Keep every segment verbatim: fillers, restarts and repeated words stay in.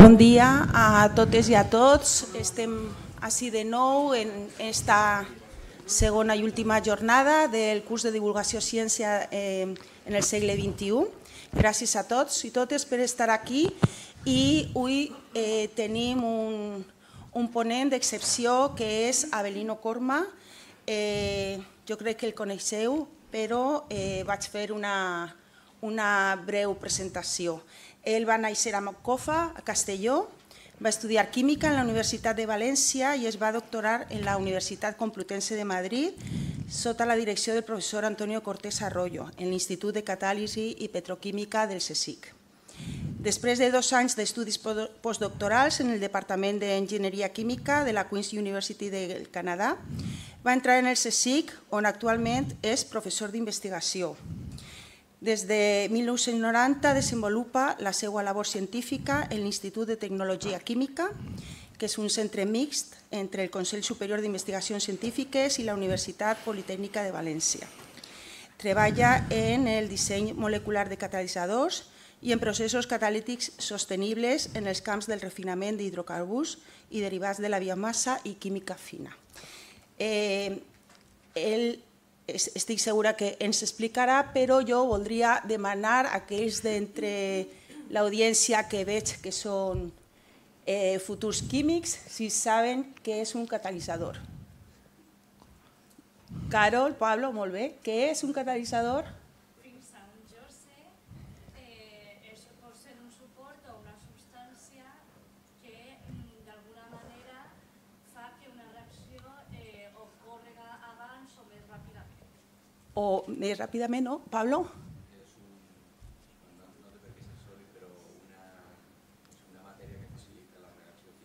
Bon dia a totes i a tots. Estem així de nou en esta segona i última jornada del curs de divulgació ciència en el segle vint-i-u. Gràcies a tots i totes per estar aquí i avui tenim un ponent d'excepció que és Avelino Corma. Jo crec que el coneixeu, però vaig fer una breu presentació. Ell va néixer a Moncofa, a Castelló, va estudiar química en la Universitat de València i es va doctorar en la Universitat Complutense de Madrid sota la direcció del professor Antonio Cortés Arroyo en l'Institut de Catàlisi i Petroquímica del CSIC. Després de dos anys d'estudis postdoctorals en el Departament d'Enginyeria Química de la Queen's University del Canadà, va entrar en el CSIC, on actualment és professor d'investigació. Des de mil nou-cents noranta desenvolupa la seva labor científica en l'Institut de Tecnologia Química, que és un centre mixt entre el Consell Superior d'Investigacions Científiques i la Universitat Politècnica de València. Treballa en el disseny molecular de catalitzadors i en processos catalítics sostenibles en els camps del refinament d'hidrocarburs i derivats de la biomassa i química fina. Ell estic segura que ens explicarà, però jo voldria demanar a aquells d'entre l'audiència que veig que són futurs químics si saben què és un catalitzador. Carol, Pablo, molt bé. Què és un catalitzador? Fins on jo sé, pot ser un suport o una substància que d'alguna manera fa que una reacció ocorri abans o més ràpidament. O més ràpidament, no? Pablo? És no té per què ser sòlid, però una matèria que facilita la reacció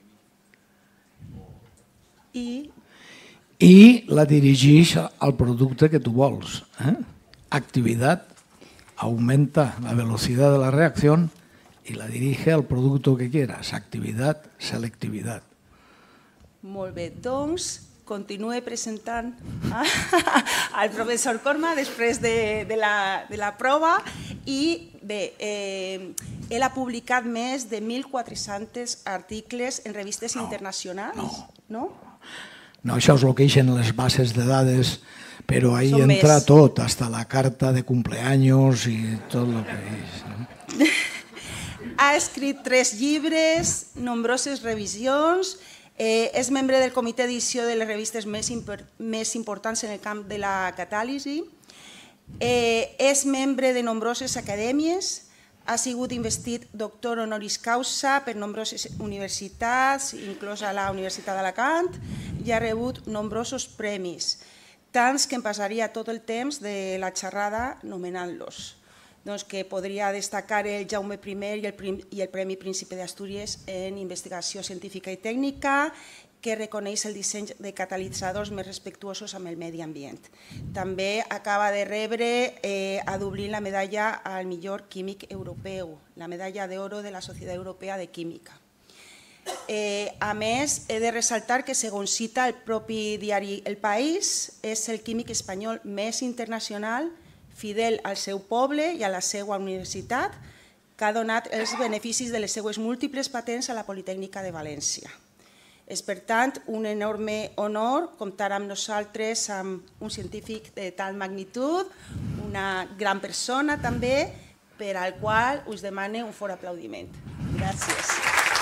química. I la dirigeix al producte que tu vols. Activitat augmenta la velocitat de la reacció i la dirige al producte que quieras. Activitat, selectivitat. Molt bé, doncs continue presentant al professor Corma després de la prova i bé, ell ha publicat més de mil quatre-cents articles en revistes internacionals. No? No, això és el que ixen les bases de dades, però ahí entra tot, hasta la carta de cumpleaños i tot el que és. Ha escrit tres llibres, nombroses revisions, és membre del comitè d'edició de les revistes més importants en el camp de la catàlisi, és membre de nombroses acadèmies, ha sigut investit doctor honoris causa per nombroses universitats, inclosa la Universitat d'Alacant, i ha rebut nombrosos premis, tants que em passaria tot el temps de la xerrada nomenant-los. Doncs que podria destacar el Jaume primer i el Premi Príncipe d'Astúries en investigació científica i tècnica, que reconeix el disseny de catalitzadors més respectuosos amb el medi ambient. També acaba de rebre a Dublín la medalla al millor químic europeu, la medalla d'oro de la Societat Europea de Química. A més, he de ressaltar que, segons cita el propi diari El País, és el químic espanyol més internacional, fidel al seu poble i a la seva universitat, que ha donat els beneficis de les seues múltiples patents a la Politècnica de València. És, per tant, un enorme honor comptar amb nosaltres, amb un científic de tal magnitud, una gran persona també, per al qual us demane un fort aplaudiment. Gràcies.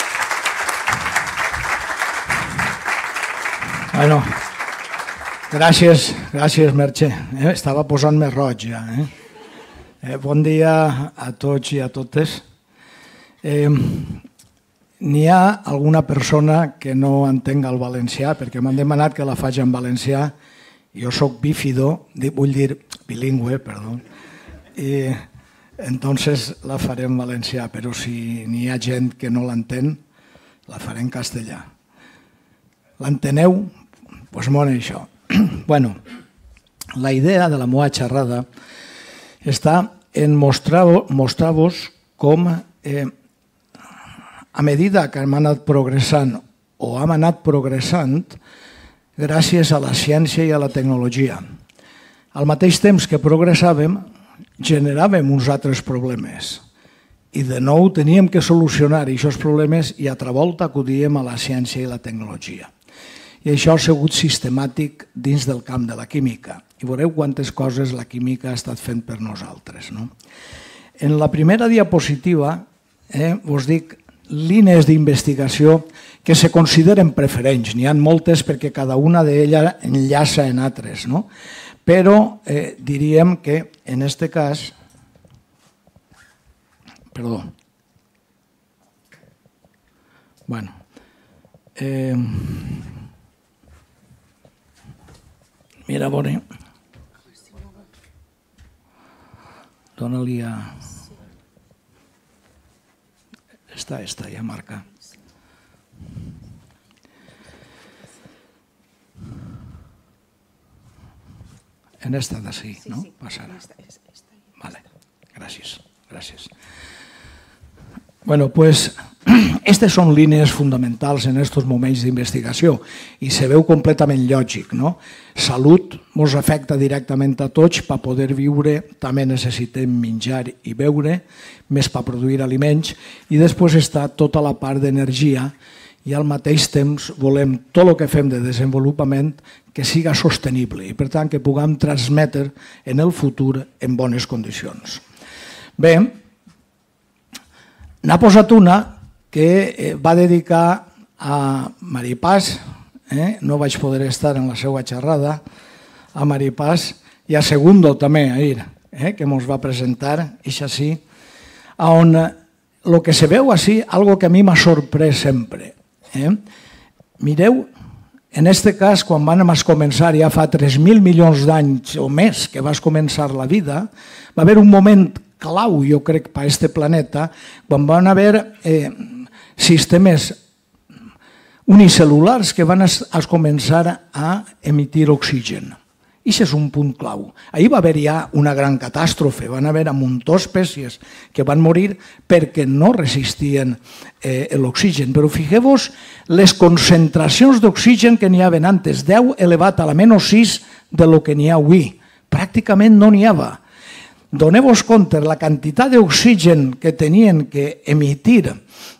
Bueno, gràcies, gràcies, Merche. Estava posant més roig ja. Bon dia a tots i a totes. N'hi ha alguna persona que no entenga el valencià, perquè m'han demanat que la faig en valencià. Jo soc bífido, vull dir bilingüe, perdó, i entonces la faré en valencià, però si n'hi ha gent que no l'entén, la faré en castellà. L'enteneu? Doncs molt això. Bueno, la idea de la meva xerrada està en mostrar-vos com a medida que hem anat progressant o hem anat progressant gràcies a la ciència i a la tecnologia. Al mateix temps que progressàvem, generàvem uns altres problemes I de nou teníem que solucionar aquests problemes i altra volta acudíem a la ciència i la tecnologia. I això ha sigut sistemàtic dins del camp de la química. I veureu quantes coses la química ha estat fent per nosaltres. No? En la primera diapositiva eh, us dic línies d'investigació que se consideren preferents. N'hi ha moltes perquè cada una d'elles enllaça en altres. No? Però eh, diríem que en aquest cas... Perdó. Bueno. Eh, mira, Boni. Dóna-li a... Esta, esta, ja marca. En esta d'ací, no? Passarà. Vale, gràcies, gràcies. Bueno, pues, aquestes són línies fonamentals en aquests moments d'investigació i se veu completament lògic, no? Salut ens afecta directament a tots, per poder viure també necessitem menjar i beure, més per produir aliments, i després està tota la part d'energia i al mateix temps volem tot el que fem de desenvolupament que siga sostenible i per tant que puguem transmetre en el futur en bones condicions. Bé, n'ha posat una que va dedicar a Maripàs, eh? no vaig poder estar en la seva xerrada, a Maripàs i a Segundo també, ahir, eh? que ens va presentar, és així, on el que se veu així, algo que a mi m'ha sorprès sempre. Eh? Mireu, en aquest cas, quan vam començar, ja fa tres mil milions d'anys o més que vas començar la vida, va haver un moment clau, jo crec, per a aquest planeta, quan van haver eh, sistemes unicel·lulars que van a començar a emitir oxigen. I això és un punt clau. Ahir va haver ja una gran catàstrofe, van haver un munt d'espècies que van morir perquè no resistien eh, l'oxigen. Però fixeu-vos les concentracions d'oxigen que n'hi havia antes, deu elevat a la menys sis de lo que n'hi ha avui. Pràcticament no n'hi havia. Doneu-vos compte la quantitat d'oxigen que tenien que emitir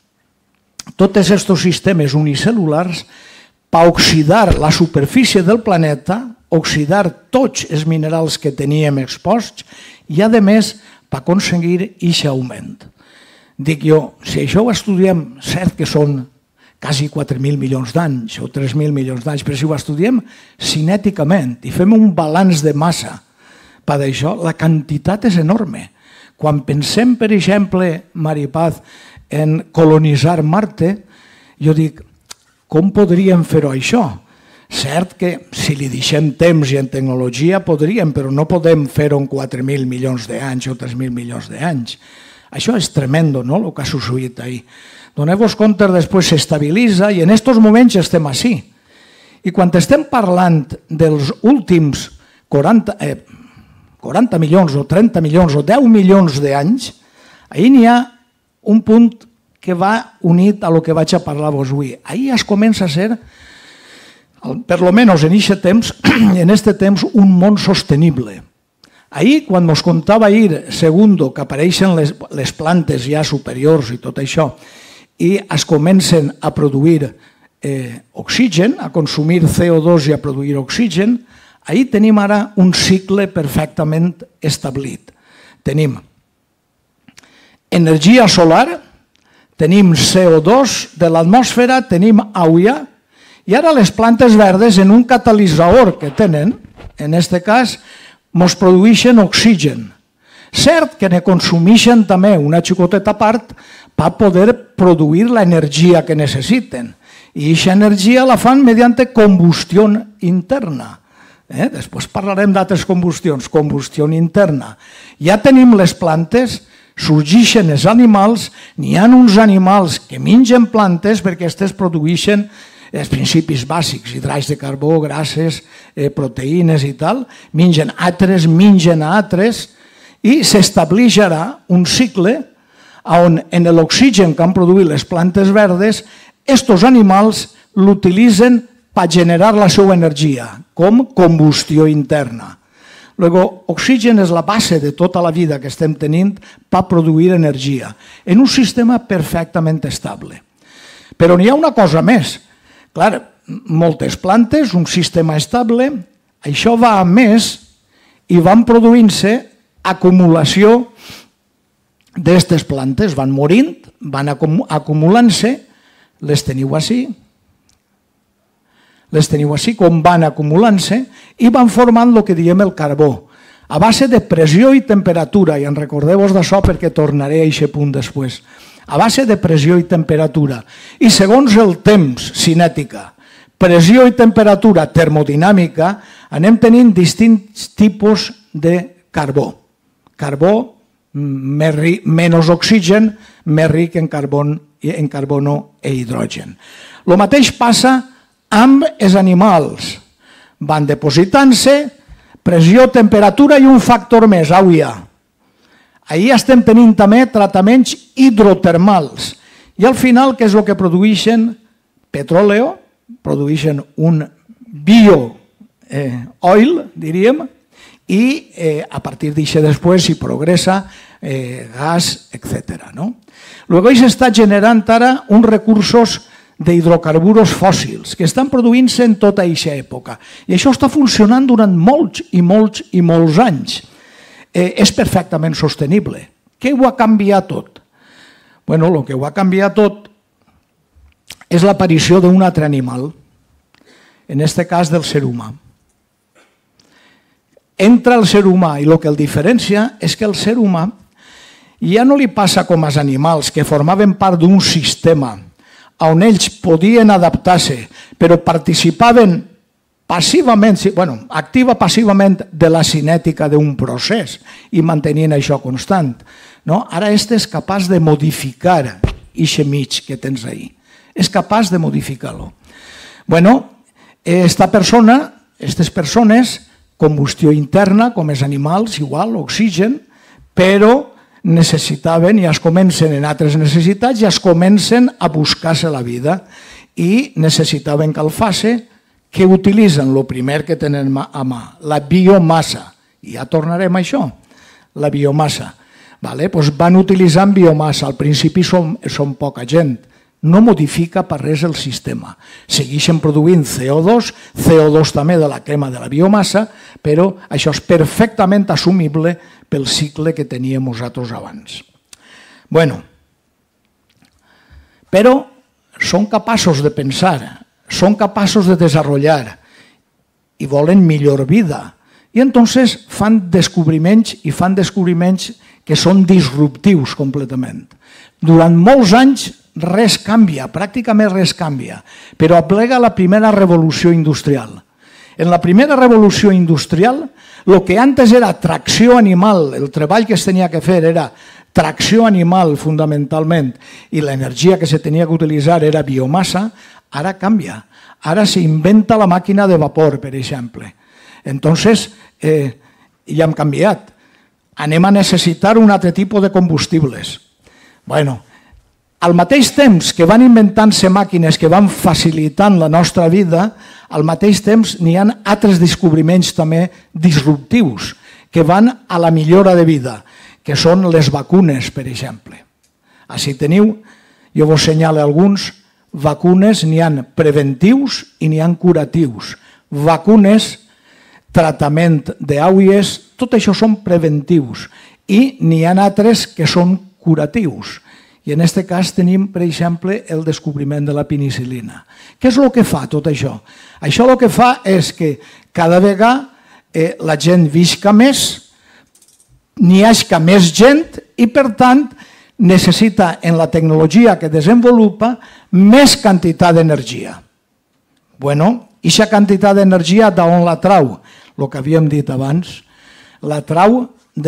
tots aquests sistemes unicel·lulars per oxidar la superfície del planeta, oxidar tots els minerals que teníem exposts i, a més, per aconseguir aquest augment. Dic jo, si això ho estudiem, cert que són quasi quatre mil milions d'anys o tres mil milions d'anys, però si ho estudiem cinèticament i fem un balanç de massa, per això la quantitat és enorme. Quan pensem, per exemple, Maripaz, en colonitzar Marte, jo dic, com podríem fer-ho això? Cert que si li deixem temps i en tecnologia podríem, però no podem fer-ho en quatre mil milions d'anys o tres mil milions d'anys. Això és tremendo, no?, el que ha succeït ahir. Doneu-vos compte, després s'estabilitza i en aquests moments estem així. I quan estem parlant dels últims quaranta, eh, quaranta milions o trenta milions o deu milions d'anys, ahir n'hi ha un punt que va unit a lo que vaig a parlar-vos avui. Ahir es comença a ser, per lo menos en aquest temps, en aquest temps, un món sostenible. Ahir, quan ens contava ahir, Segundo, que apareixen les, les plantes ja superiors i tot això, i es comencen a produir eh, oxigen, a consumir C O dos i a produir oxigen, ahir tenim ara un cicle perfectament establit. Tenim energia solar, tenim C O dos de l'atmosfera, tenim aigua, i ara les plantes verdes, en un catalitzador que tenen, en aquest cas, ens produeixen oxigen. Cert que ne consumeixen també una xicoteta part per poder produir l'energia que necessiten. I aquesta energia la fan mediante combustió interna. Eh? Després parlarem d'altres combustions, combustió interna. Ja tenim les plantes, sorgeixen els animals, n'hi ha uns animals que mengen plantes perquè aquestes produeixen els principis bàsics, hidrats de carbó, grasses, eh, proteïnes i tal, mengen altres, mengen a altres, i s'establirà un cicle on en l'oxigen que han produït les plantes verdes, aquests animals l'utilitzen per generar la seva energia, com combustió interna. Luego, oxigen és la base de tota la vida que estem tenint per produir energia, en un sistema perfectament estable. Però n'hi ha una cosa més. Clar, moltes plantes, un sistema estable, això va a més i van produint-se acumulació d'aquestes plantes, van morint, van acumulant-se, les teniu així, les teniu així, com van acumulant-se i van formant el que diem el carbó. A base de pressió i temperatura, i en recordeu-vos d'això perquè tornaré a aquest punt després, a base de pressió i temperatura, i segons el temps, cinètica, pressió i temperatura termodinàmica, anem tenint distints tipus de carbó. Carbó, menys oxigen, més ric en carbono i hidrogen. El mateix passa amb els animals. Van depositant-se, pressió, temperatura i un factor més, au ja. Ahir estem tenint també tractaments hidrotermals. I al final, què és el que produeixen? Petróleo, produeixen un bio-oil, diríem, i a partir d'això després s'hi progressa gas, etcètera. Luego s'està generant ara uns recursos d'hidrocarburs fòssils que estan produint-se en tota aquesta època. I això està funcionant durant molts i molts i molts anys. És perfectament sostenible. Què ho ha canviat tot? Bueno, el que ho ha canviat tot és l'aparició d'un altre animal, en aquest cas del ser humà. Entra el ser humà i el que el diferencia és que el ser humà ja no li passa com als animals que formaven part d'un sistema on ells podien adaptar-se, però participaven passivament, bueno, activa passivament de la cinètica d'un procés i mantenien això constant. Ara este és capaç de modificar aquest mig que tens ahí. És capaç de modificar-lo. Bueno, esta persona, aquestes persones, combustió interna, com els animals, igual, oxigen, però necessitaven i es comencen en altres necessitats i es comencen a buscar-se la vida i necessitaven calfar-se. Què utilitzen? El primer que tenen a mà, la biomassa. I ja tornarem a això, la biomassa. Van utilitzant biomassa, al principi són poca gent, no modifica per res el sistema. Segueixen produint C O dos, C O dos també de la crema de la biomassa, però això és perfectament assumible pel cicle que teníem nosaltres abans. Bueno, però són capaços de pensar, són capaços de desenvolupar i volen millor vida. I entonces fan descobriments i fan descobriments que són disruptius completament. Durant molts anys res canvia, pràcticament res canvia, però aplega la primera revolució industrial. En la primera revolució industrial, el que antes era tracció animal, el treball que es tenia que fer era tracció animal fonamentalment i l'energia que se tenia que utilitzar era biomassa, ara canvia. Ara s'inventa la màquina de vapor, per exemple. Entonces, eh, ja hem canviat. Anem a necessitar un altre tipus de combustibles. Bueno, al mateix temps que van inventant-se màquines que van facilitant la nostra vida, al mateix temps n'hi ha altres descobriments també disruptius que van a la millora de vida, que són les vacunes, per exemple. Així teniu, jo vos assenyalo alguns, vacunes n'hi ha preventius i n'hi ha curatius. Vacunes, tractament d'aules, tot això són preventius i n'hi ha altres que són curatius. I en aquest cas tenim, per exemple, el descobriment de la penicil·lina. Què és el que fa tot això? Això el que fa és que cada vegada la gent visca més, n'hi hagi més gent i, per tant, necessita en la tecnologia que desenvolupa més quantitat d'energia. Bueno, aquesta quantitat d'energia d'on la trau? El que havíem dit abans, la trau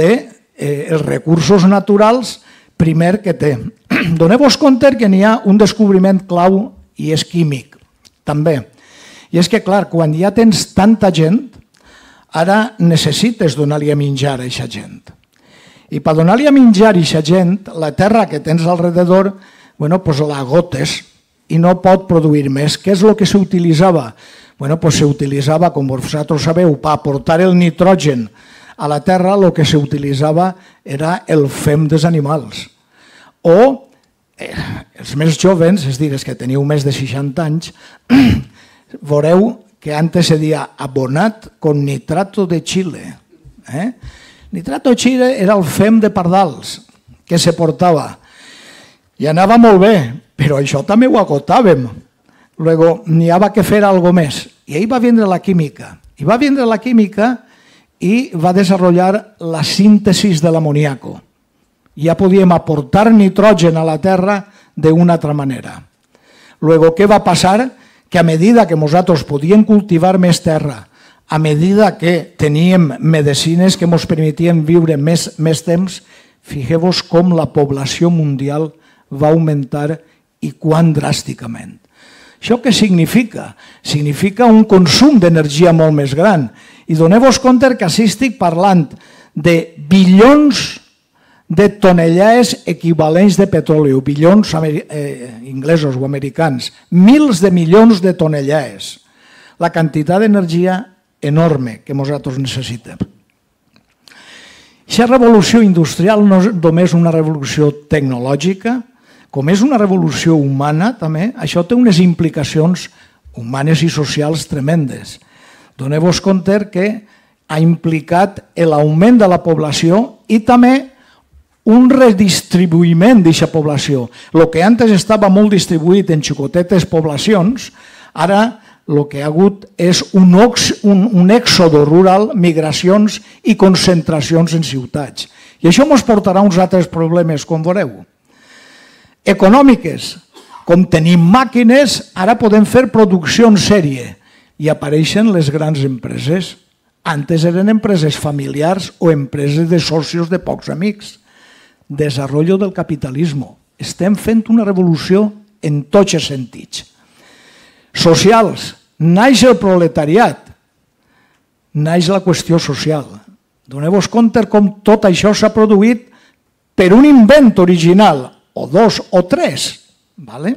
dels recursos naturals primer que té. Doneu-vos compte que n'hi ha un descobriment clau i és químic, també. I és que, clar, quan ja tens tanta gent, ara necessites donar-li a menjar a aquesta gent. I per donar-li a menjar a aquesta gent, la terra que tens al rededor, bueno, pues la agotes i no pot produir més. Què és el que s'utilitzava? Bueno, pues s'utilitzava, com vosaltres sabeu, per aportar el nitrogen a la Terra el que s'utilitzava era el fem dels animals. O eh, els més jovens, és a dir, els que teniu més de seixanta anys, veureu que antes se deia abonat con nitrato de Chile. Eh? Nitrato de Chile era el fem de pardals que se portava. I anava molt bé, però això també ho agotàvem. Luego n'hi havia que fer alguna més. I ahí va vindre la química. I va vindre la química i va desenvolupar la síntesi de l'amoniaco. Ja podíem aportar nitrogen a la terra d'una altra manera. Luego, què va passar? Que a medida que nosaltres podíem cultivar més terra, a medida que teníem medicines que ens permetien viure més, més temps, fixeu-vos com la població mundial va augmentar i quan dràsticament. Això què significa? Significa un consum d'energia molt més gran. I doneu-vos compte que així estic parlant de bilions de tonellades equivalents de petroli, bilions eh, inglesos o americans, mils de milions de tonellades. La quantitat d'energia enorme que nosaltres necessitem. Aquesta revolució industrial no és només una revolució tecnològica, com és una revolució humana també, això té unes implicacions humanes i socials tremendes. Doneu-vos compte que ha implicat l'augment de la població i també un redistribuïment d'aquesta població. El que antes estava molt distribuït en xicotetes poblacions, ara el que ha hagut és un, un, un èxodo rural, migracions i concentracions en ciutats. I això ens portarà uns altres problemes, com veureu. Econòmiques. Com tenim màquines, ara podem fer producció en sèrie i apareixen les grans empreses. Antes eren empreses familiars o empreses de socios de pocs amics. Desarrollo del capitalisme. Estem fent una revolució en tots els sentits. Socials. Naix el proletariat. Naix la qüestió social. Doneu-vos compte com tot això s'ha produït per un invent original, o dos o tres. Vale?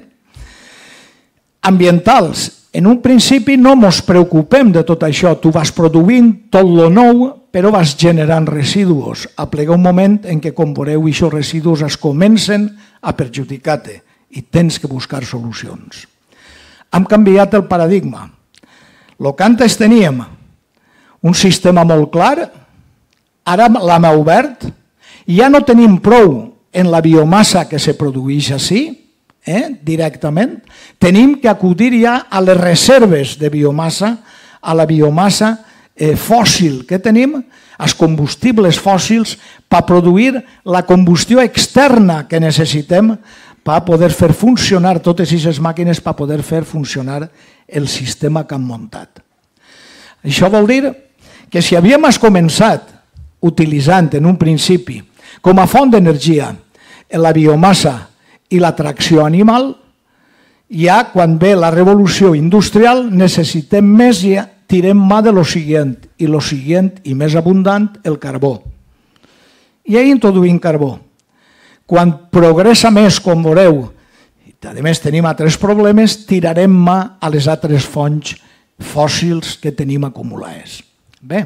Ambientals. En un principi no ens preocupem de tot això. Tu vas produint tot lo nou, però vas generant residus. A plegar un moment en què, com veureu, aquests residus es comencen a perjudicar-te i tens que buscar solucions. Hem canviat el paradigma. El que antes teníem un sistema molt clar, ara l'hem obert, i ja no tenim prou en la biomassa que se produeix així, eh, directament, tenim que acudir ja a les reserves de biomassa, a la biomassa eh, fòssil que tenim, els combustibles fòssils, per produir la combustió externa que necessitem per poder fer funcionar totes aquestes màquines, per poder fer funcionar el sistema que han muntat. Això vol dir que si havíem començat utilitzant en un principi com a font d'energia la biomassa i la tracció animal, ja quan ve la revolució industrial necessitem més i tirem mà de lo següent, i lo següent i més abundant, el carbó. I ahí introduïm carbó. Quan progressa més, com veureu, i a més tenim altres problemes, tirarem mà a les altres fonts fòssils que tenim acumulades. Bé,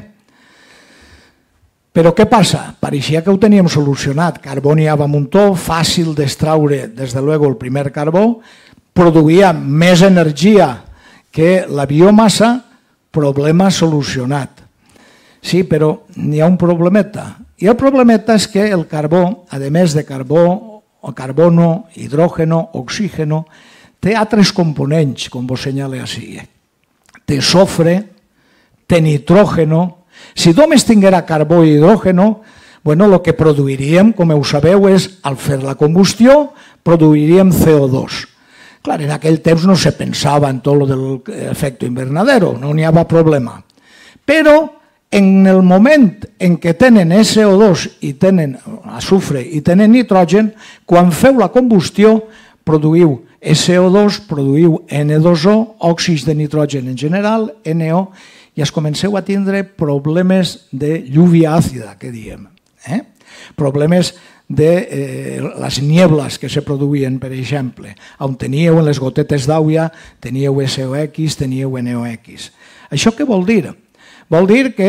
però què passa? Pareixia que ho teníem solucionat. Carbó n'hi havia un muntó, fàcil d'extraure, des de luego, el primer carbó, produïa més energia que la biomassa, problema solucionat. Sí, però n'hi ha un problemeta. I el problemeta és que el carbó, a més de carbó, o carbono, hidrógeno, oxígeno, té altres components, com vos senyale així. Té sofre, té nitrógeno. Si només tinguera carbó i hidrógeno, bueno, el que produiríem, com ho sabeu, és, al fer la combustió, produiríem C O dos. Clar, en aquell temps no se pensava en tot l'efecte invernadero, no n'hi havia problema. Però, en el moment en què tenen S O dos i tenen azufre i tenen nitrogen, quan feu la combustió, produïu S O dos, produïu N dos O, òxids de nitrogen en general, N O, i es comenceu a tindre problemes de lluvia àcida, que diem. Eh? Problemes de eh, les niebles que se produïen, per exemple. On teníeu en les gotetes d'aigua, teníeu S O X, teníeu N O X. Això què vol dir? Vol dir que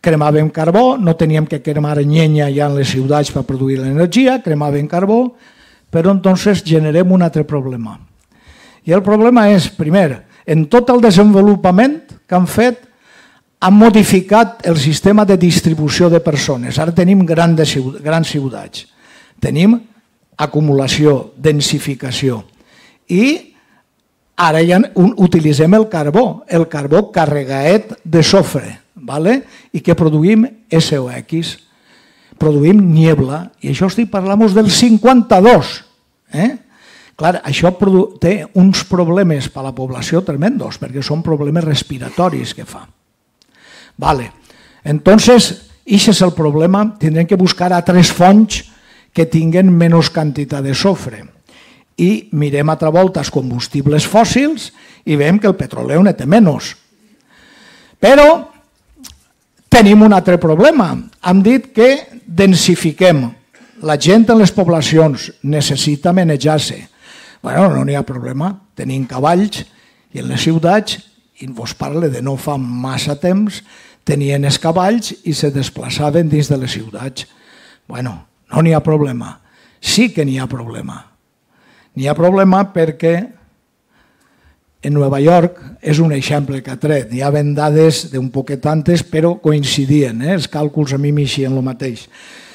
cremàvem carbó, no teníem que cremar llenya ja en les ciutats per produir l'energia, cremàvem carbó, però entonces generem un altre problema. I el problema és, primer, en tot el desenvolupament que han fet, han modificat el sistema de distribució de persones. Ara tenim grans ciutats, tenim acumulació, densificació, i ara ja utilitzem el carbó, el carbó carregaet de sofre, i que produïm S O X, produïm niebla, i això estic parlant del cinquanta-dos. Clar, això té uns problemes per a la població tremendos, perquè són problemes respiratoris que fa. Vale, entonces, això és el problema, tindrem que buscar altres fonts que tinguen menys quantitat de sofre. I mirem altra volta els combustibles fòssils i veiem que el petroleu ne té menys. Però tenim un altre problema. Hem dit que densifiquem. La gent en les poblacions necessita manejar-se. Bueno, no n'hi ha problema. Tenim cavalls i en les ciutats, i vos parle de no fa massa temps, tenien els cavalls i se desplaçaven dins de les ciutats. Bueno, no n'hi ha problema. Sí que n'hi ha problema. N'hi ha problema perquè en Nova York és un exemple que ha tret. N'hi ha dades d'un poquet antes, però coincidien. Els càlculs a mi m'eixien el mateix.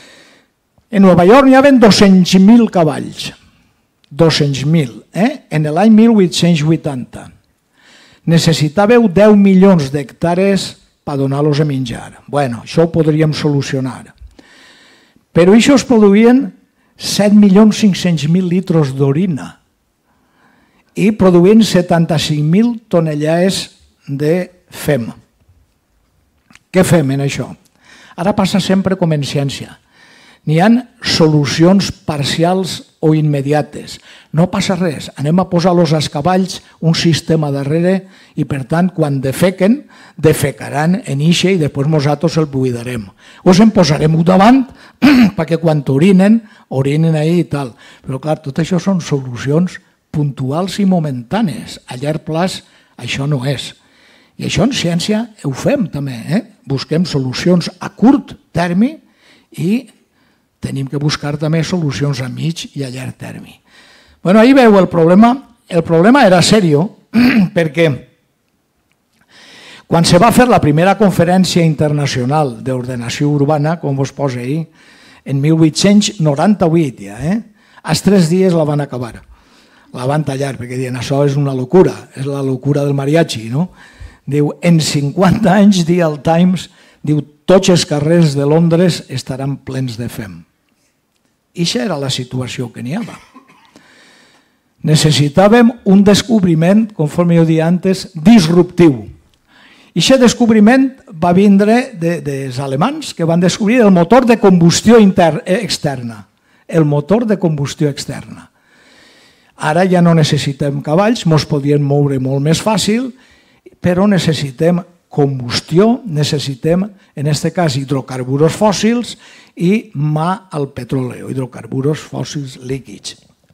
En Nova York n'hi havia dos-cents mil cavalls. dos-cents mil. En l'any mil vuit-cents vuitanta. Necessitàveu deu milions d'hectàrees per donar-los a menjar. Bueno, això ho podríem solucionar. Però això es produïen set milions cinc-cents mil litres d'orina i produint setanta-cinc mil tonellades de fem. Què fem en això? Ara passa sempre com en ciència. N'hi ha solucions parcials o immediates. No passa res, anem a posar-los als cavalls un sistema darrere i per tant quan defequen, defecaran en ixe i després nosaltres el buidarem. O se'n posarem-ho davant perquè quan orinen, orinen ahí i tal. Però clar, tot això són solucions puntuals i momentànies. A llarg plaç això no és. I això en ciència ho fem també. Busquem solucions a curt termini i tenim que buscar també solucions a mig i a llarg termini. Bueno, ahí veu el problema. El problema era serio perquè quan se va fer la primera conferència internacional d'ordenació urbana, com vos posa ahí, en mil vuit-cents noranta-vuit ja, eh? als tres dies la van acabar. La van tallar perquè diuen això és una locura, és la locura del mariachi, no? Diu, en cinquanta anys, diu el Times, diu, tots els carrers de Londres estaran plens de fem. I això era la situació que n'hi havia. Necessitàvem un descobriment, conforme jo dia antes, disruptiu. I aquest descobriment va vindre dels alemans que van descobrir el motor de combustió externa. El motor de combustió externa. Ara ja no necessitem cavalls, ens podien moure molt més fàcil, però necessitem combustió, necessitem, en aquest cas, hidrocarburs fòssils i mà al petroli, hidrocarburs fòssils líquids.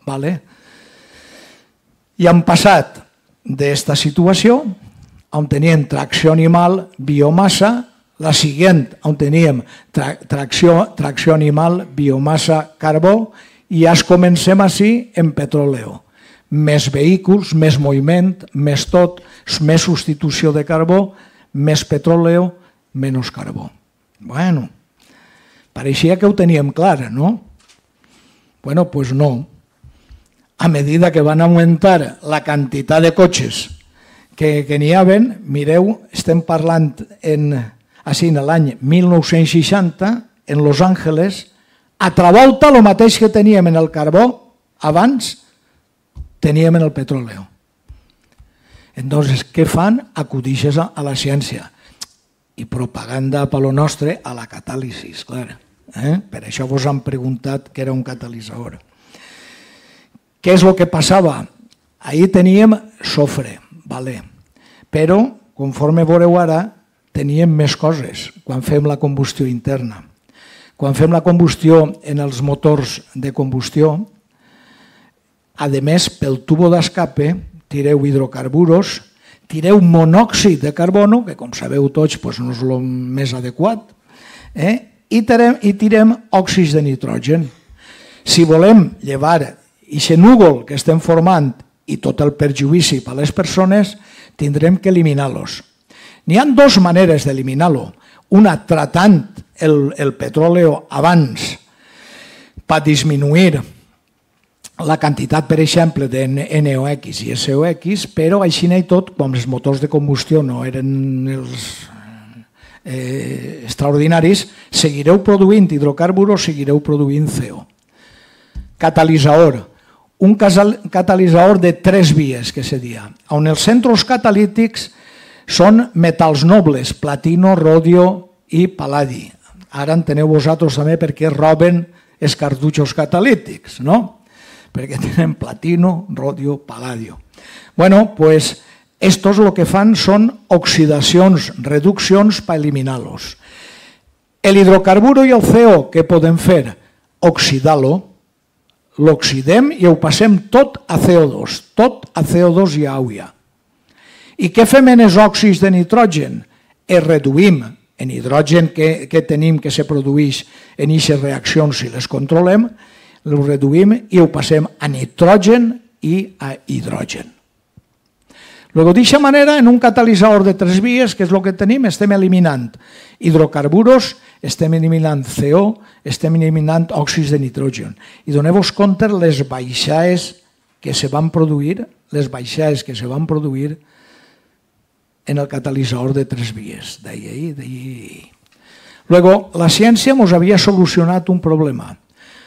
I hem passat d'esta situació, on teníem tracció animal, biomassa, la següent, on teníem tracció animal, biomassa, carbó, i ja comencem així en petroleo. Més vehicles, més moviment, més tot, més substitució de carbó, més petroleo, menys carbó. Bueno, pareixia que ho teníem clar, no? Bueno, doncs no. A mesura que van augmentar la quantitat de cotxes que n'hi havia, mireu, estem parlant així en l'any mil nou-cents seixanta, en Los Angeles, a Travolta el mateix que teníem en el carbó, abans teníem en el petroleo. Entonces, què fan? Acudixes a la ciència i propaganda per lo nostre a la catàlisi, clar. Per això vos han preguntat què era un catalitzador. Què és el que passava? Ahir teníem sofre, però, conforme veureu ara, teníem més coses quan fem la combustió interna. Quan fem la combustió en els motors de combustió, a més, pel tubo d'escape, tireu hidrocarburs, tireu monòxid de carbono, que com sabeu tots no és el més adequat, i tirem òxids de nitrogen. Si volem llevar aquest núvol que estem formant i tot el perjudici per a les persones, tindrem que eliminar-los. N'hi ha dues maneres d'eliminar-lo. Una, tratant el, el petroli abans per disminuir la quantitat, per exemple, de N O X i S O X, però així i tot, com els motors de combustió no eren els eh, extraordinaris, seguireu produint hidrocarburs, seguireu produint C O. Catalitzador. Un catalitzador de tres vies, que se dia, on els centres catalítics són metalls nobles, platino, rodio i paladi. Ara enteneu vosaltres també per què roben els cartutxos catalítics, no? Perquè tenen platino, rodio, paladio. Bueno, pues estos lo que fan són oxidacions, reduccions per eliminar-los. El hidrocarburo i el C O, què podem fer? Oxidar-lo, l'oxidem i ho passem tot a C O dos, tot a C O dos i aigua. I què fem en els òxids de nitrogen? Es reduïm en hidrogen que, que tenim que se produeix en aquestes reaccions si les controlem, ho reduïm i ho passem a nitrogen i a hidrogen. Luego, d'aquesta manera, en un catalitzador de tres vies, que és el que tenim, estem eliminant hidrocarburos, estem eliminant C O, estem eliminant òxids de nitrogen. I doneu-vos compte les baixades que se van produir, les baixades que se van produir en el catalitzador de tres vies. Deia ahí, deia ahí. Luego, la ciència ens havia solucionat un problema.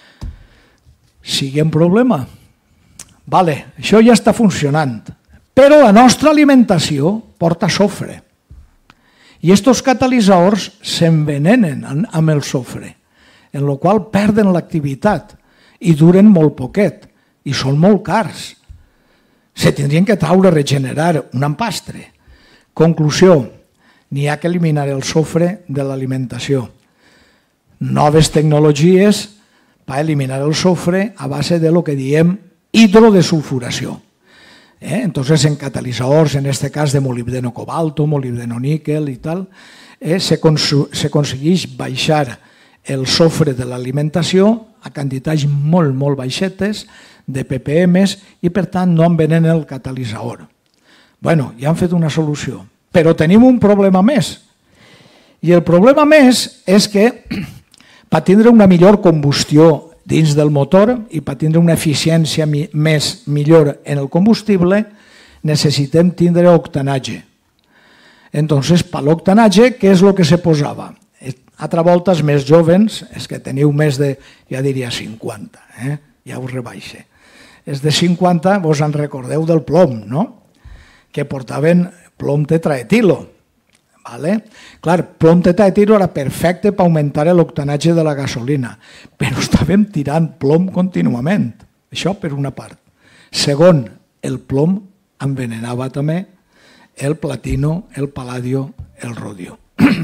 Sigue un problema. Vale, això ja està funcionant. Però la nostra alimentació porta sofre. I aquests catalitzadors s'envenenen amb el sofre, en el qual perden l'activitat i duren molt poquet i són molt cars. Se tindrien que traure, regenerar un empastre. Conclusió, n'hi ha que eliminar el sofre de l'alimentació. Noves tecnologies per eliminar el sofre a base de lo que diem hidrodesulfuració. Eh? Entonces, en catalitzadors, en este cas de molibdeno cobalto, molibdeno níquel i tal, eh, se, se aconsegueix baixar el sofre de l'alimentació a quantitats molt, molt baixetes de P P Ms i, per tant, no envenen el catalitzador. Bueno, ja han fet una solució, però tenim un problema més. I el problema més és que per tindre una millor combustió dins del motor i per tindre una eficiència més millor en el combustible, necessitem tindre octanatge. Entonces, per l'octanatge, què és el que se posava? Altra volta, els més jovens, els que teniu més de, ja diria, cinquanta, eh? Ja us rebaixe. Els de cinquanta, vos en recordeu del plom, no? Que portaven plom tetraetilo. Vale? Clar, plom tetraetilo era perfecte per augmentar l'octanatge de la gasolina, però estàvem tirant plom contínuament. Això per una part. Segon, el plom envenenava també el platino, el paladio, el rodio.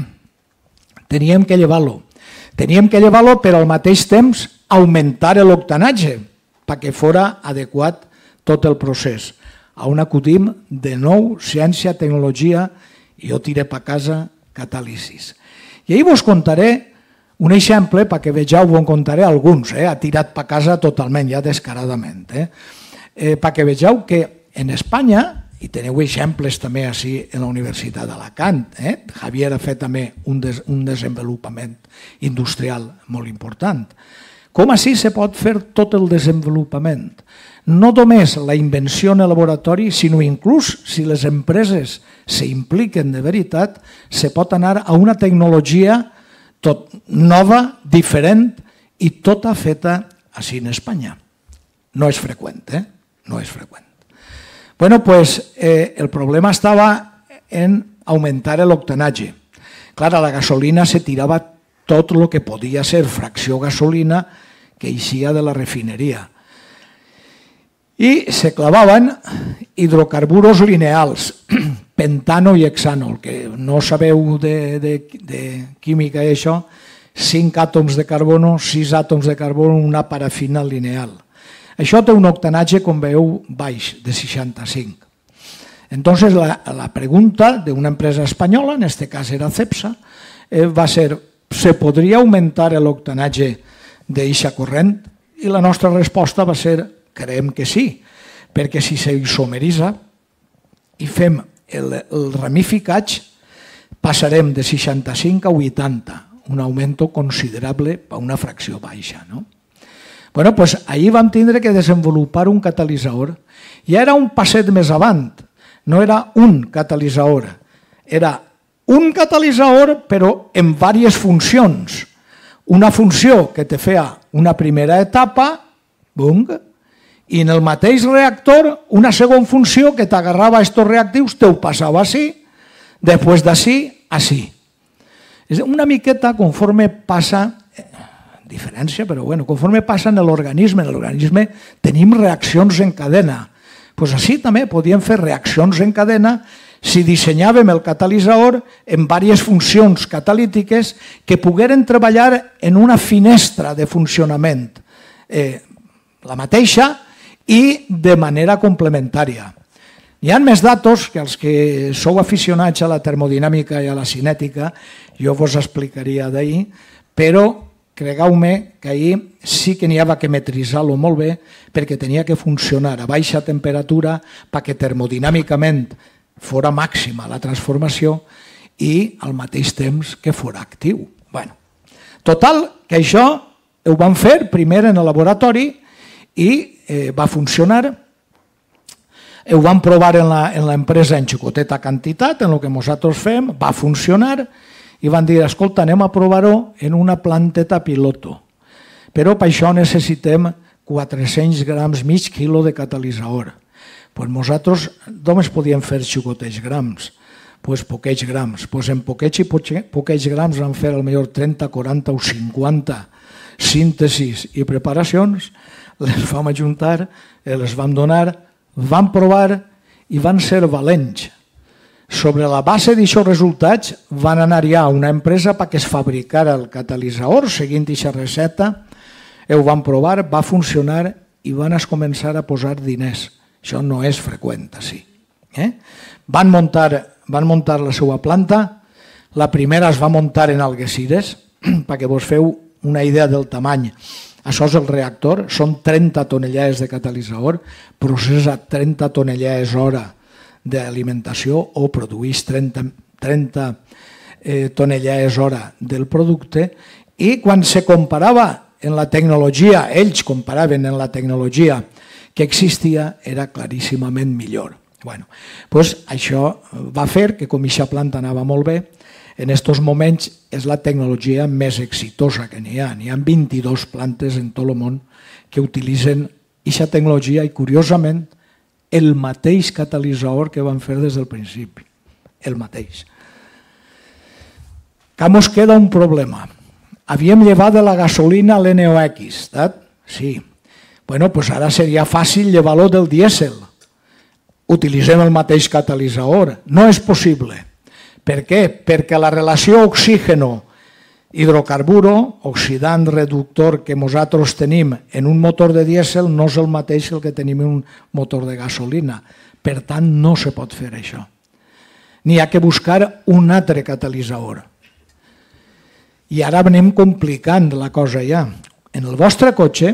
Teníem que llevar-lo. Teníem que llevar-lo, però al mateix temps augmentar l'octanatge perquè fora adequat tot el procés. On acudim de nou ciència, tecnologia, i jo tiré per casa catàlisis. I ahir vos contaré un exemple perquè vegeu, vos contaré alguns, eh? Ha tirat per casa totalment, ja descaradament. Eh? Eh, perquè vegeu que en Espanya, i teniu exemples també així en la Universitat d'Alacant, eh? Javier ha fet també un, des, un desenvolupament industrial molt important. Com així se pot fer tot el desenvolupament? No només la invenció en el laboratori, sinó inclús si les empreses s'impliquen de veritat, se pot anar a una tecnologia tot nova, diferent i tota feta així en Espanya. No és freqüent, eh? No és freqüent. Bueno, pues eh, el problema estava en augmentar l'octanatge. Clar, a la gasolina se tirava tot el que podia ser fracció gasolina que eixia de la refineria. I se clavaven hidrocarburos lineals, pentano i hexano. Que no sabeu de, de, de química això, cinc àtoms de carbono, sis àtoms de carbono, una parafina lineal. Això té un octanatge, com veieu, baix, de seixanta-cinc. Entonces la, la pregunta de una empresa española, en este cas era Cepsa, eh, va ser, ¿se podria augmentar l'octanatge d'eixa corrent? I la nostra resposta va ser, creiem que sí, perquè si s'isomeritza i fem el, el ramificatge, passarem de seixanta-cinc a vuitanta, un augment considerable per una fracció baixa. No? Bueno, pues ahir vam tindre que desenvolupar un catalitzador. I era un passet més avant, no era un catalitzador, era un catalitzador però en diverses funcions. Una funció que te feia una primera etapa, bum, i en el mateix reactor una segona funció que t'agarrava estos reactius, te ho passava així, després d'ací, així. És una miqueta conforme passa, diferència, però bueno, conforme passa en l'organisme, en l'organisme tenim reaccions en cadena. Doncs així també podíem fer reaccions en cadena si dissenyàvem el catalitzador en diverses funcions catalítiques que pogueren treballar en una finestra de funcionament, eh, la mateixa i de manera complementària. Hi ha més datos que els que sou aficionats a la termodinàmica i a la cinètica jo vos explicaria d'ahir, però cregueu-me que ahir sí que n'hi havia que metritzar-lo molt bé perquè tenia que funcionar a baixa temperatura perquè termodinàmicament fora màxima la transformació i al mateix temps que fora actiu. Bueno, total, que això ho vam fer primer en el laboratori i eh, va funcionar. Ho vam provar en l'empresa en xicoteta quantitat, en el que nosaltres fem, va funcionar i van dir, escolta, anem a provar-ho en una planteta piloto. Però per això necessitem quatre-cents grams, mig quilo de catalitzador. Pues nosaltres només podíem fer xicotets grams, pues poquets grams. Pues en poquets i poquets grams vam fer potser trenta, quaranta o cinquanta síntesis i preparacions, les vam ajuntar, les vam donar, vam provar i van ser valents. Sobre la base d'aixòs resultats van anar ja a una empresa perquè es fabricara el catalitzador seguint aquesta recepta, ho van provar, va funcionar i van començar a posar diners. Això no és freqüent, així. Eh? Van, muntar, van muntar la seva planta, la primera es va muntar en Algeciras, perquè vos feu una idea del tamany. Això és el reactor, són trenta tonellades de catalitzador, processa trenta tonellades hora d'alimentació o produeix trenta, trenta eh, tonellades hora del producte i quan se comparava en la tecnologia, ells comparaven en la tecnologia que existia, era claríssimament millor. Bueno, doncs això va fer que com aquesta planta anava molt bé, en aquests moments és la tecnologia més exitosa que n'hi ha. N'hi ha vint-i-dues plantes en tot el món que utilitzen aquesta tecnologia i, curiosament, el mateix catalitzador que van fer des del principi. El mateix. Que mos queda un problema. Havíem llevat de la gasolina l'N O X, sí. Bueno, doncs ara seria fàcil llevar-lo del dièsel. Utilitzem el mateix catalitzador. No és possible. Per què? Perquè la relació oxígeno-hidrocarburo, oxidant reductor que nosaltres tenim en un motor de dièsel no és el mateix el que tenim en un motor de gasolina. Per tant, no se pot fer això. N'hi ha que buscar un altre catalitzador. I ara anem complicant la cosa ja. En el vostre cotxe,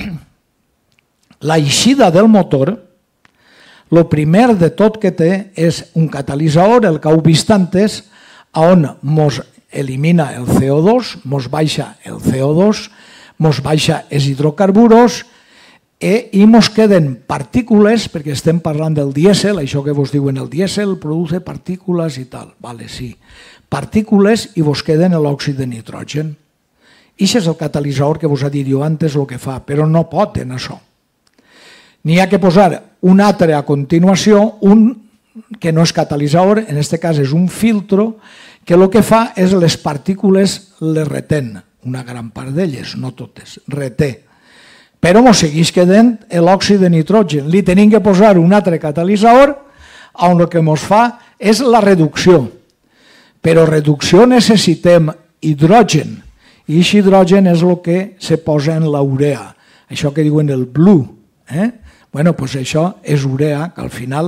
l'eixida del motor, el primer de tot que té és un catalitzador, el que heu vist antes, on mos elimina el C O dos, mos baixa el C O dos, mos baixa els hidrocarburs i mos queden partícules, perquè estem parlant del dièsel, això que vos diuen el dièsel produce partícules i tal. Vale, sí. Partícules i vos queden l'òxid de nitrogen. I això és el catalitzador que vos ha dit jo antes el que fa, però no pot en això. N'hi ha que posar un altre a continuació, un que no és catalitzador, en aquest cas és un filtro, que el que fa és les partícules les retén, una gran part d'elles, no totes, reté. Però mos segueix quedant l'òxid de nitrogen. Li tenim que posar un altre catalitzador on el que mos fa és la reducció. Però reducció necessitem hidrogen, i aquest hidrogen és el que se posa en la urea, això que diuen el blue. Eh? Bueno, doncs això és urea, que al final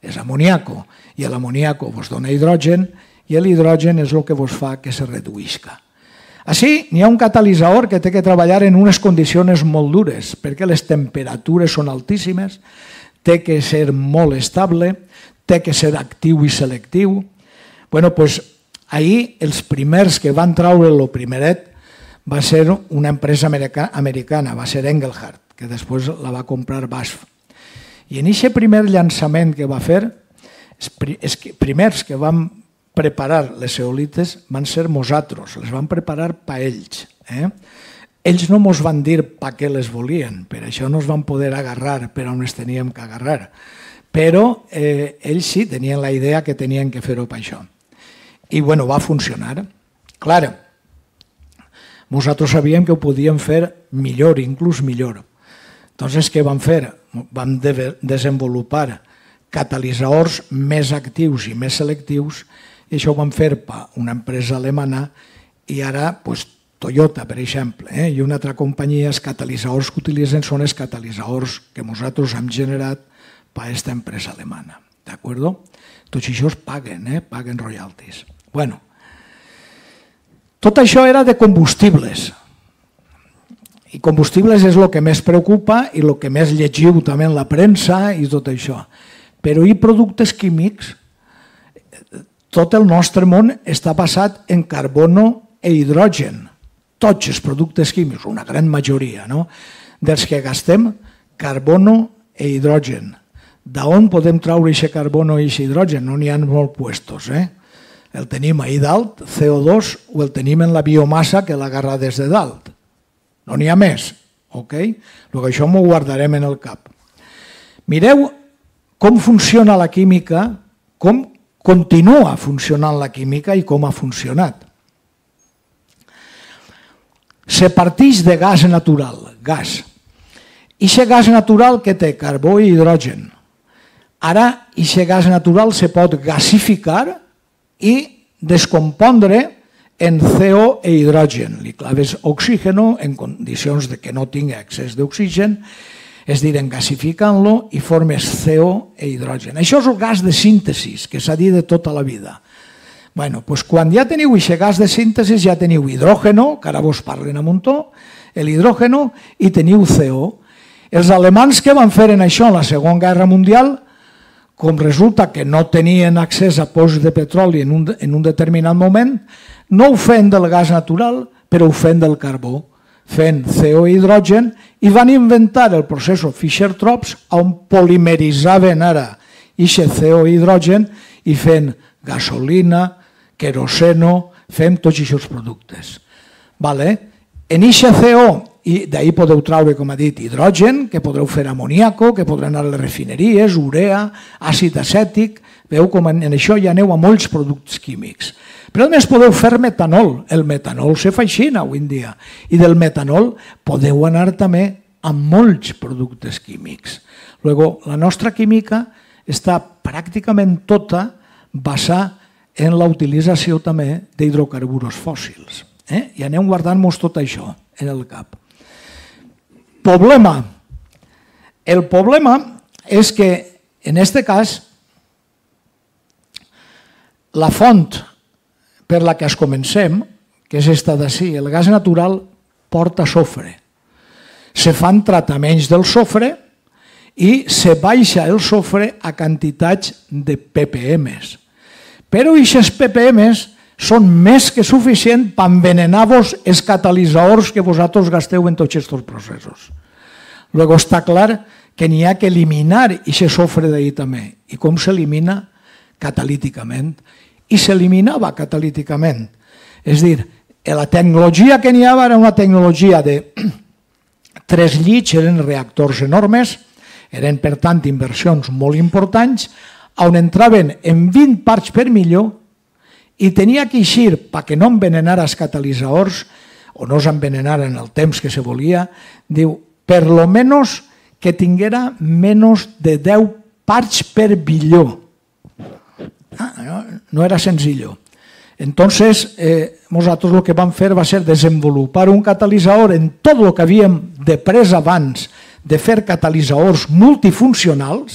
és amoniaco, i l'amoniaco vos dona hidrogen, i l'hidrogen és el que vos fa que se reduïsca. Així, n'hi ha un catalitzador que té que treballar en unes condicions molt dures, perquè les temperatures són altíssimes, té que ser molt estable, té que ser actiu i selectiu. Bueno, doncs, ahir els primers que van treure el primeret va ser una empresa americana, va ser Engelhard, que després la va comprar B A S F. I en aquest primer llançament que va fer, els primers que van preparar les zeolites van ser nosaltres, les van preparar per ells. Eh? Ells no ens van dir per què les volien, per això no es van poder agarrar per on es teníem que agarrar. Però eh, ells sí tenien la idea que tenien que fer-ho per això. I bueno, va funcionar. Clar, nosaltres sabíem que ho podíem fer millor, inclús millor. Entonces, què vam fer? Vam de desenvolupar catalitzadors més actius i més selectius, i això ho vam fer per una empresa alemana, i ara pues, Toyota, per exemple, eh? i una altra companyia, els catalitzadors que utilitzen són els catalitzadors que nosaltres hem generat per aquesta empresa alemana. D'acord? Tots això paguen, eh? paguen royalties. Bueno, tot això era de combustibles. I combustibles és el que més preocupa i el que més llegiu també en la premsa i tot això. Però i productes químics, tot el nostre món està basat en carbono i hidrogen. Tots els productes químics, una gran majoria, no? dels que gastem, carbono i hidrogen. D'on podem treure aquest carbono i aquest hidrogen? No n'hi ha molt puestos. Eh? El tenim ahí dalt, C O dos, o el tenim en la biomassa que l'agarra des de dalt. No n'hi ha més. Okay? Però això m'ho guardarem en el cap. Mireu com funciona la química, com continua funcionant la química i com ha funcionat. Se parteix de gas natural, gas. I aquest gas natural que té carbó i hidrogen. Ara, aquest gas natural se pot gasificar i descompondre en C O e hidrogen. Li claves oxígeno en condicions de que no tingui excés d'oxigen, és dir, en gasificant-lo i formes C O e hidrogen. Això és el gas de síntesi, que s'ha dit de tota la vida. Bueno, doncs quan ja teniu aquest gas de síntesi, ja teniu hidrògeno, que ara vos parlen a muntó, l'hidrògeno, i teniu C O. Els alemans que van fer en això en la Segona Guerra Mundial, com resulta que no tenien accés a pous de petroli en un, en un determinat moment, no ho feien del gas natural, però ho feien del carbó, fent C O i hidrogen, i van inventar el procés Fischer-Tropsch, on polimeritzaven ara aquest C O i hidrogen i fent gasolina, queroseno, fem tots aquests productes. Vale? En aquest C O, i d'ahir podeu treure, com ha dit, hidrogen, que podreu fer amoniaco, que podran anar a les refineries, urea, àcid acètic, veu com en això ja aneu a molts productes químics. Però a més podeu fer metanol, el metanol se fa així avui en dia, i del metanol podeu anar també a molts productes químics. Luego, la nostra química està pràcticament tota basada en la utilització també d'hidrocarburs fòssils. Eh? I anem guardant-nos tot això en el cap. Problema. El problema és que, en aquest cas, la font per la que es comencem, que és esta d'ací, el gas natural porta sofre. Se fan tractaments del sofre i se baixa el sofre a quantitats de ppms. Però aquests ppms són més que suficient per envenenar-vos els catalitzadors que vosaltres gasteu en tots aquests processos. Luego està clar que n'hi ha que eliminar aquest sofre d'ahir també. I com s'elimina? Catalíticament. I s'eliminava catalíticament. És dir, la tecnologia que n'hi havia era una tecnologia de tres llits, eren reactors enormes, eren per tant inversions molt importants, on entraven en vint parts per milió i tenia que eixir perquè no envenenara els catalitzadors o no s'envenenaren el temps que se volia, diu, per lo menos que tinguera menys de deu parts per bilió. Ah, no, no era senzillo. Entonces, eh, nosaltres el que vam fer va ser desenvolupar un catalitzador en tot el que havíem de pres abans de fer catalitzadors multifuncionals,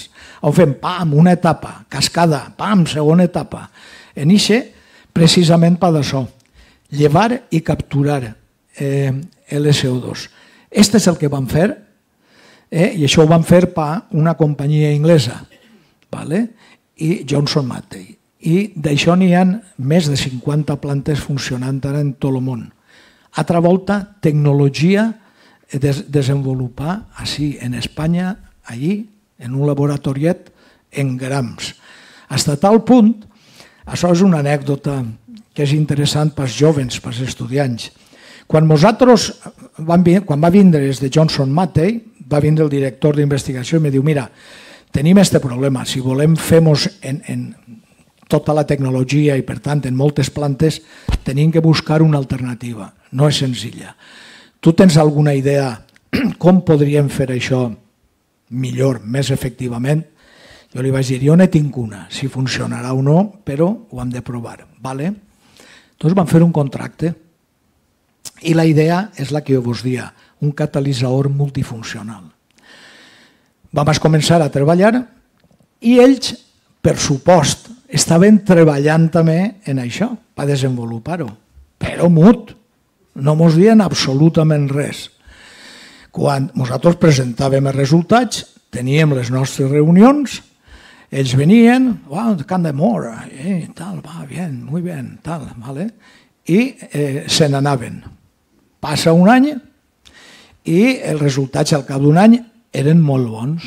Ho fem, pam, una etapa, cascada, pam, segona etapa. En ixe, precisament per això, llevar i capturar eh, el C O dos. Este és el que vam fer, eh, i això ho vam fer per una companyia inglesa, vale? I Johnson Matthey. I d'això n'hi ha més de cinquanta plantes funcionant ara en tot el món. Altra volta, tecnologia des desenvolupar així en Espanya, allí, en un laboratoriet, en grams. Hasta tal punt, això és una anècdota que és interessant pels jovens, pels estudiants. Quan nosaltres, quan va vindre des de Johnson Matthey, va vindre el director d'investigació i em diu, mira, tenim este problema, si volem fer-nos en, en tota la tecnologia i per tant en moltes plantes, tenim que buscar una alternativa. No és senzilla. Tu tens alguna idea com podríem fer això millor, més efectivament? Jo li vaig dir, jo ne tinc una, si funcionarà o no, però ho hem de provar. Vale? Doncs vam fer un contracte i la idea és la que jo vos dia, un catalitzador multifuncional. Vam començar a treballar i ells, per supost, estaven treballant també en això, per desenvolupar-ho, però mut, no mos dien absolutament res. Quan nosaltres presentàvem els resultats, teníem les nostres reunions, ells venien, wow, can de more, eh, tal, va, bien, muy bien, tal, vale? I eh, se n'anaven. Passa un any i els resultats al cap d'un any eren molt bons.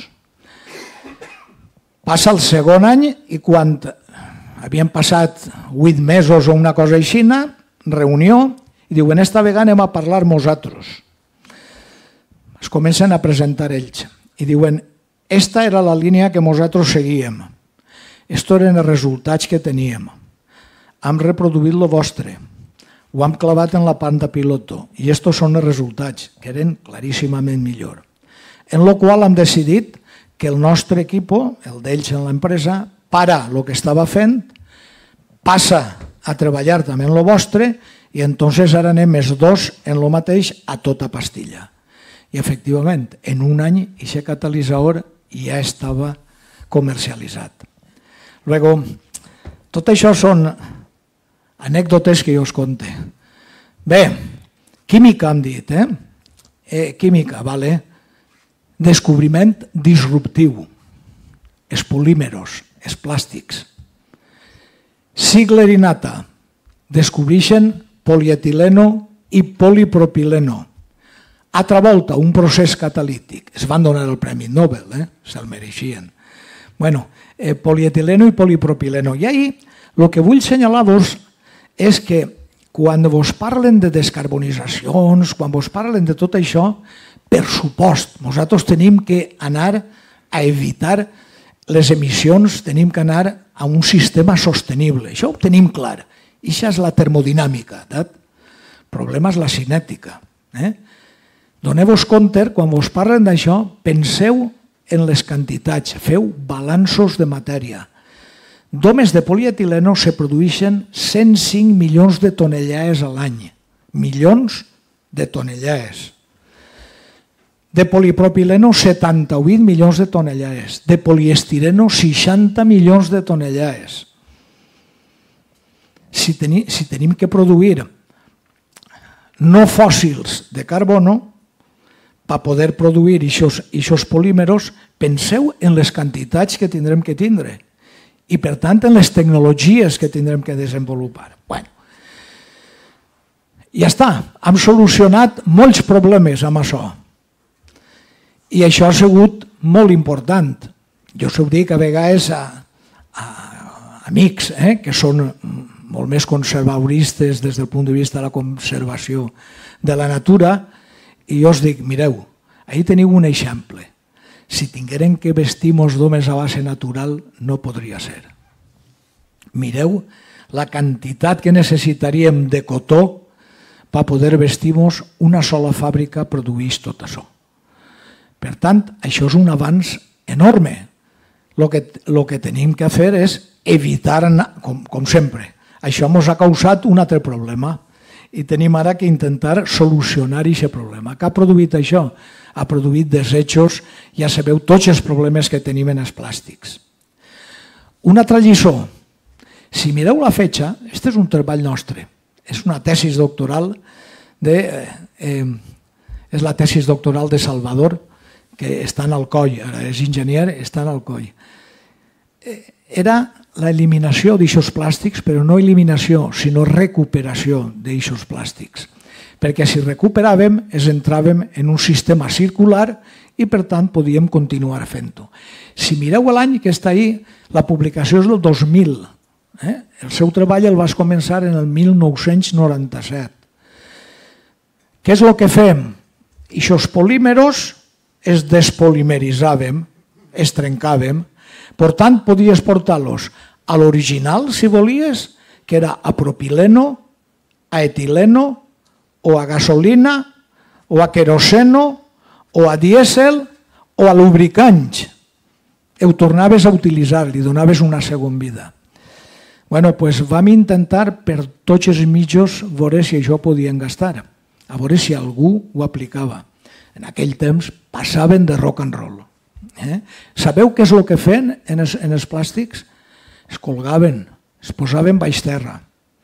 Passa el segon any i quan havien passat vuit mesos o una cosa així, reunió, i diuen, esta vegada anem a parlar nosaltres. Es comencen a presentar ells i diuen, esta era la línia que nosaltres seguíem. Estos eren els resultats que teníem. Hem reproduït el vostre. Ho hem clavat en la planta piloto i estos són els resultats, que eren claríssimament millor. En el qual hem decidit que el nostre equip, el d'ells en l'empresa, para el que estava fent, passa a treballar també en el vostre i entonces ara anem els dos en el mateix a tota pastilla. I efectivament, en un any, aquest catalitzador ja estava comercialitzat. Luego, tot això són anècdotes que jo us conte. Bé, química hem dit, eh? eh química, vale? Descobriment disruptiu, els polímeros, els plàstics. Ziegler i Natta descobreixen polietileno i polipropileno. Altra volta, un procés catalític. Es van donar el Premi Nobel, eh? se'l mereixien. Bueno, eh, polietileno i polipropileno. I ahí, el que vull assenyalar-vos és que quan vos parlen de descarbonitzacions, quan vos parlen de tot això, per supost, nosaltres tenim que anar a evitar les emissions, tenim que anar a un sistema sostenible. Això ho tenim clar. I això és la termodinàmica. El problema és la cinètica. Eh? Doneu-vos compte, quan vos parlen d'això, penseu en les quantitats, feu balanços de matèria. Domes de polietileno se produeixen cent cinc milions de tonellades a l'any. Milions de tonellades. De polipropileno, setanta-vuit milions de tonellades. De poliestireno, seixanta milions de tonellades. Si, teni, si tenim que produir no fòssils de carbono, per poder produir aquests polímeros, penseu en les quantitats que tindrem que tindre i, per tant, en les tecnologies que tindrem que desenvolupar. Bueno, ja està, hem solucionat molts problemes amb això. I això ha sigut molt important. Jo us ho dic a vegades a, a amics eh, que són molt més conservadoristes des del punt de vista de la conservació de la natura, i jo us dic, mireu, ahí teniu un exemple. Si tinguérem que vestir-nos d'homes a base natural, no podria ser. Mireu la quantitat que necessitaríem de cotó per poder vestir-nos, una sola fàbrica produeix tot això. Per tant, això és un avanç enorme. El que, el que tenim que fer és evitar, com, com sempre. Això ens ha causat un altre problema, i tenim ara que intentar solucionar aquest problema. Què ha produït això? Ha produït desechos, ja sabeu tots els problemes que tenim en els plàstics. Una altra lliçó, si mireu la fetge, aquest és un treball nostre, és una tesis doctoral, de, eh, és la tesis doctoral de Salvador, que està en Alcoi, ara és enginyer, està en Alcoi. Era l'eliminació d'aixòs plàstics, però no eliminació, sinó recuperació d'aixòs plàstics. Perquè si recuperàvem, ens entràvem en un sistema circular i per tant podíem continuar fent-ho. Si mireu l'any que està ahí, la publicació és del dos mil. Eh? El seu treball el vas començar en el mil nou-cents noranta-set. Què és el que fem? Ixos polímeros es despolimeritzàvem, es trencàvem, per tant podies portar-los a l'original, si volies, que era a propileno, a etileno, o a gasolina, o a queroseno, o a dièsel, o a lubricants. Ho tornaves a utilitzar, li donaves una segona vida. Bueno, doncs vam intentar per tots els mitjos veure si això podien gastar, a veure si algú ho aplicava. En aquell temps passaven de rock and roll. Eh? Sabeu què és el que feien en els, en els plàstics? Es colgaven, es posaven baix terra.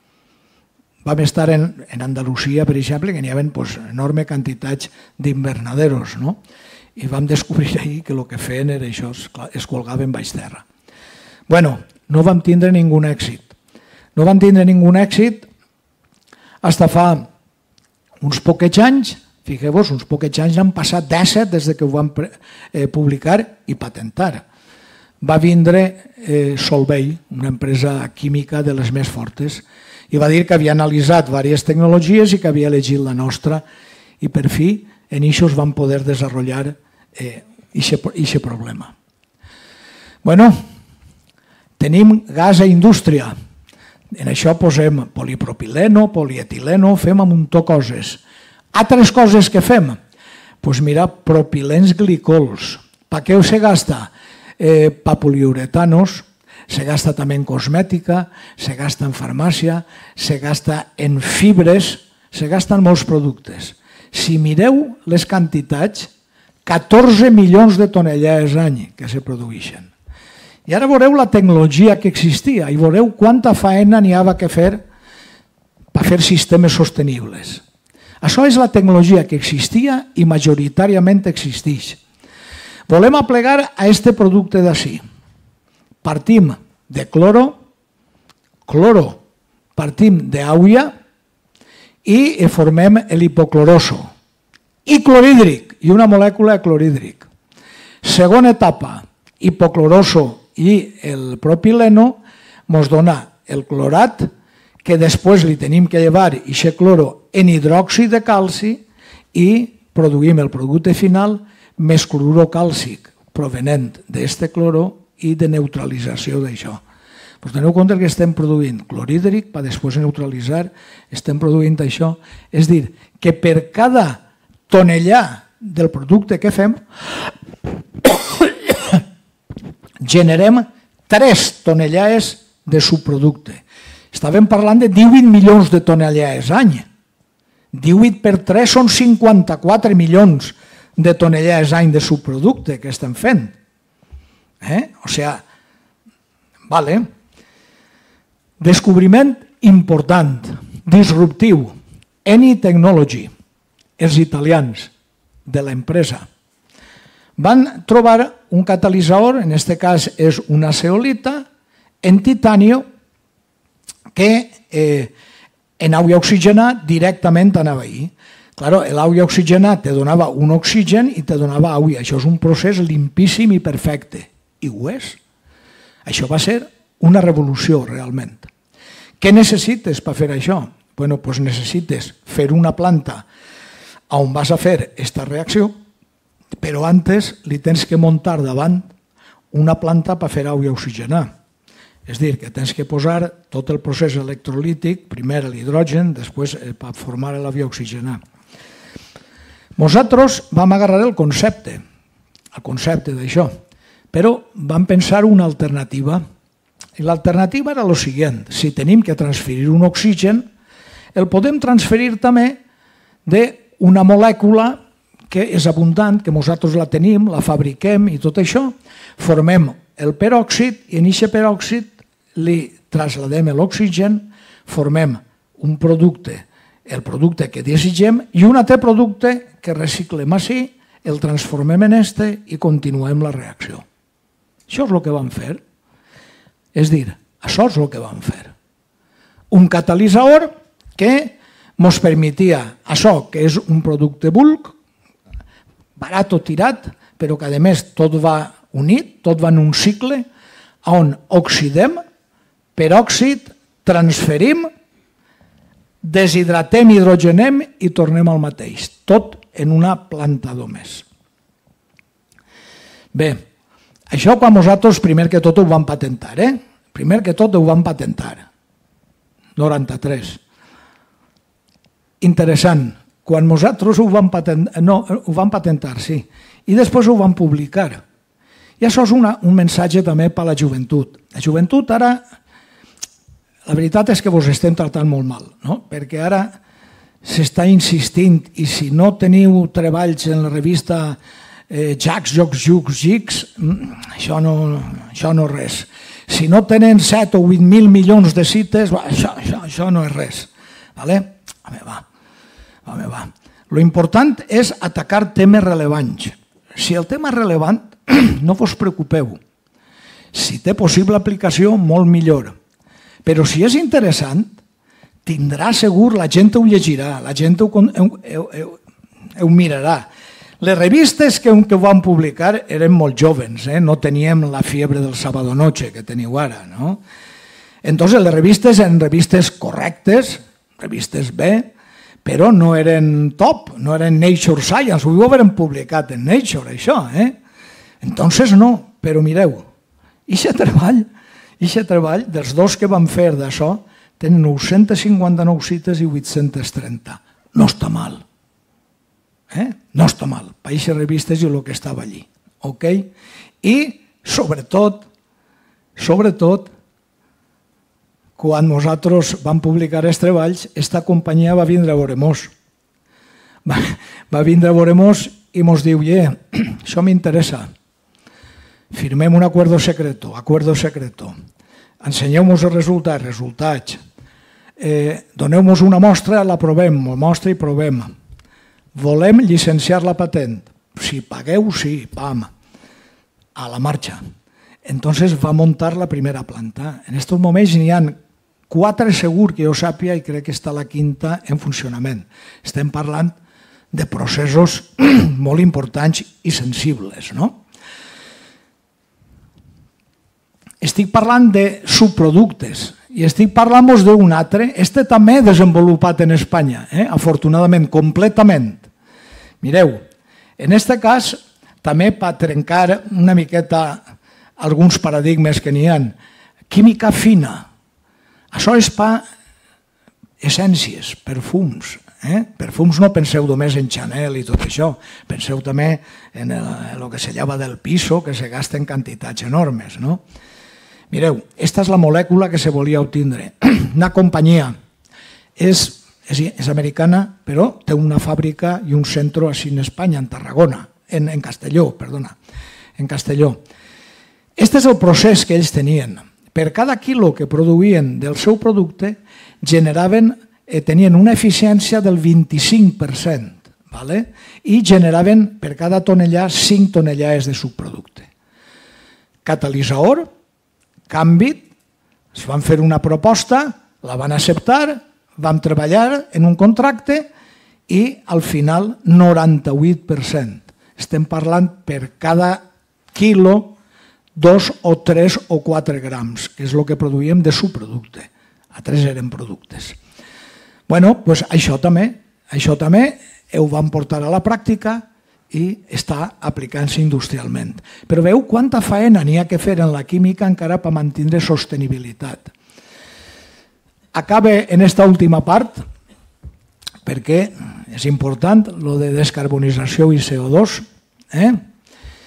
Vam estar en, en Andalusia, per exemple, que n'hi havia pues, enorme quantitats d'invernaderos, no? I vam descobrir ahir que el que feien era això, es colgaven baix terra. Bueno, no vam tindre ningú èxit. No vam tindre ningú èxit fins fa uns poquets anys. Fixeu-vos, uns poquets anys han passat disset des que ho vam eh, publicar i patentar. Va vindre eh, Solvay, una empresa química de les més fortes, i va dir que havia analitzat diverses tecnologies i que havia elegit la nostra i per fi en això es van poder desenvolupar aquest problema. Bueno, tenim gas a indústria. En això posem polipropileno, polietileno, fem un munt de coses. Altres coses que fem? Doncs mira, propilens glicols. Per què se gasta? Eh, per poliuretanos, se gasta també en cosmètica, se gasta en farmàcia, se gasta en fibres, se gasta en molts productes. Si mireu les quantitats, catorze milions de tonellades any que se produeixen. I ara veureu la tecnologia que existia i veureu quanta feina n'hi havia que fer per fer sistemes sostenibles. Això és la tecnologia que existia i majoritàriament existeix. Volem aplegar a aquest producte d'ací. Partim de cloro, cloro, partim d'aigua i formem l'hipocloroso. I clorhídric, i una molècula de clorhídric. Segona etapa, hipocloroso i el propileno ens dona el clorat, que després li tenim que llevar aquest cloro en hidròxid de calci i produïm el producte final més clorur càlcic provenent d'aquest cloro i de neutralització d'això. Pues teniu compte que estem produint clorhídric per després neutralitzar, estem produint això. És dir, que per cada tonellà del producte que fem generem tres tonellades de subproducte. Estàvem parlant de divuit milions de tonellades any. divuit per tres són cinquanta-quatre milions de tonellades any de subproducte que estem fent. Eh? O sigui, vale. Descobriment important, disruptiu, Eni Technology, els italians de l'empresa, van trobar un catalitzador, en aquest cas és una zeolita, en titanio, que eh, en aigua oxigenat directament anava ahí. Claro, l'aigua oxigenat te donava un oxigen i te donava aigua. Això és un procés limpíssim i perfecte. I ho és. Això va ser una revolució, realment. Què necessites per fer això? Bueno, doncs necessites fer una planta on vas a fer aquesta reacció, però antes li tens que muntar davant una planta per fer aigua oxigenat. És dir, que tens que posar tot el procés electrolític, primer l'hidrogen, després per formar l'aigua oxigenat. Nosaltres vam agarrar el concepte, el concepte d'això, però vam pensar una alternativa. I l'alternativa era el següent: si tenim que transferir un oxigen, el podem transferir també d'una molècula que és abundant, que nosaltres la tenim, la fabriquem i tot això, formem el peròxid i en aquest peròxid li trasladem l'oxigen, formem un producte, el producte que desitgem, i un altre producte que reciclem així, el transformem en este i continuem la reacció. Això és el que vam fer. És dir, això és el que vam fer. Un catalitzador que ens permetia això, que és un producte bulk, barat o tirat, però que a més tot va unit, tot va en un cicle, on oxidem, peròxid, transferim, deshidratem, hidrogenem i tornem al mateix. Tot en una planta només. Bé, això quan nosaltres primer que tot ho vam patentar, eh? Primer que tot ho vam patentar. noranta-tres. Interessant. Quan nosaltres ho vam patentar, no, ho vam patentar, sí, i després ho vam publicar. I això és una, un missatge també per a la joventut. La joventut ara, la veritat és que vos estem tractant molt mal, no? Perquè ara s'està insistint, i si no teniu treballs en la revista eh, Jacs, Jocs, Jucs, Gics, això no, això no és res. Si no tenen set o vuit mil milions de cites, això, això, això no és res. Vale? Home, va. Home, va. Lo important és atacar temes rellevants. Si el tema és rellevant, no vos preocupeu. Si té possible aplicació, molt millor. Però si és interessant, tindrà segur, la gent ho llegirà, la gent ho, ho, ho, ho mirarà. Les revistes que, que van publicar eren molt jovens, eh? No teníem la fiebre del sábado noche que teniu ara, no? Entonces, les revistes eren revistes correctes, revistes bé, però no eren top, no eren Nature Science, ho haurem publicat en Nature, això, eh? Entonces no, però mireu, ixe treball, ixe treball dels dos que vam fer d'això, tenen nou-centes cinquanta-nou cites i vuit-centes trenta. No està mal. Eh? No està mal. Per aquestes revistes i el que estava allí. Ok? I, sobretot, sobretot, quan nosaltres vam publicar els treballs, esta companyia va vindre a veure-mos. Va, va vindre a veure-mos i mos diu, yeah, això m'interessa. Firmem un acuerdo secreto, acuerdo secreto. Ensenyeu-nos els resultats, resultats. Eh, Doneu-nos una mostra, la provem, mostra i provem. Volem llicenciar la patent. Si pagueu, sí, pam, a la marxa. Entonces va muntar la primera planta. En estos moments n'hi ha quatre segur que jo sàpia i crec que està la quinta en funcionament. Estem parlant de processos molt importants i sensibles, no? Estic parlant de subproductes i estic parlant-vos d'un altre, este també desenvolupat en Espanya, eh? Afortunadament, completament. Mireu, en aquest cas, també per trencar una miqueta alguns paradigmes que n'hi ha, química fina, això és per essències, perfums. Eh? Perfums no penseu només en Chanel i tot això, penseu també en el, el que se llama del piso, que se gasta en quantitats enormes, no? Mireu, esta és la molècula que se volia obtindre. Una companyia és, és, és americana, però té una fàbrica i un centre així en Espanya, en Tarragona, en, en Castelló, perdona, en Castelló. Este és el procés que ells tenien. Per cada quilo que produïen del seu producte, generaven, eh, tenien una eficiència del vint-i-cinc per cent, ¿vale? I generaven per cada tonellà cinc tonellades de subproducte. Catalitzador, canvi, es van fer una proposta, la van acceptar, vam treballar en un contracte i al final noranta-vuit per cent. Estem parlant per cada quilo dos o tres o quatre grams, que és el que produïem de subproducte. Altres eren productes. Bueno, doncs això també, això també ho vam portar a la pràctica i està aplicant-se industrialment. Però veu quanta faena n'hi ha que fer en la química encara per mantenir sostenibilitat. Acabe en esta última part, perquè és important, lo de descarbonització i C O dos. Eh?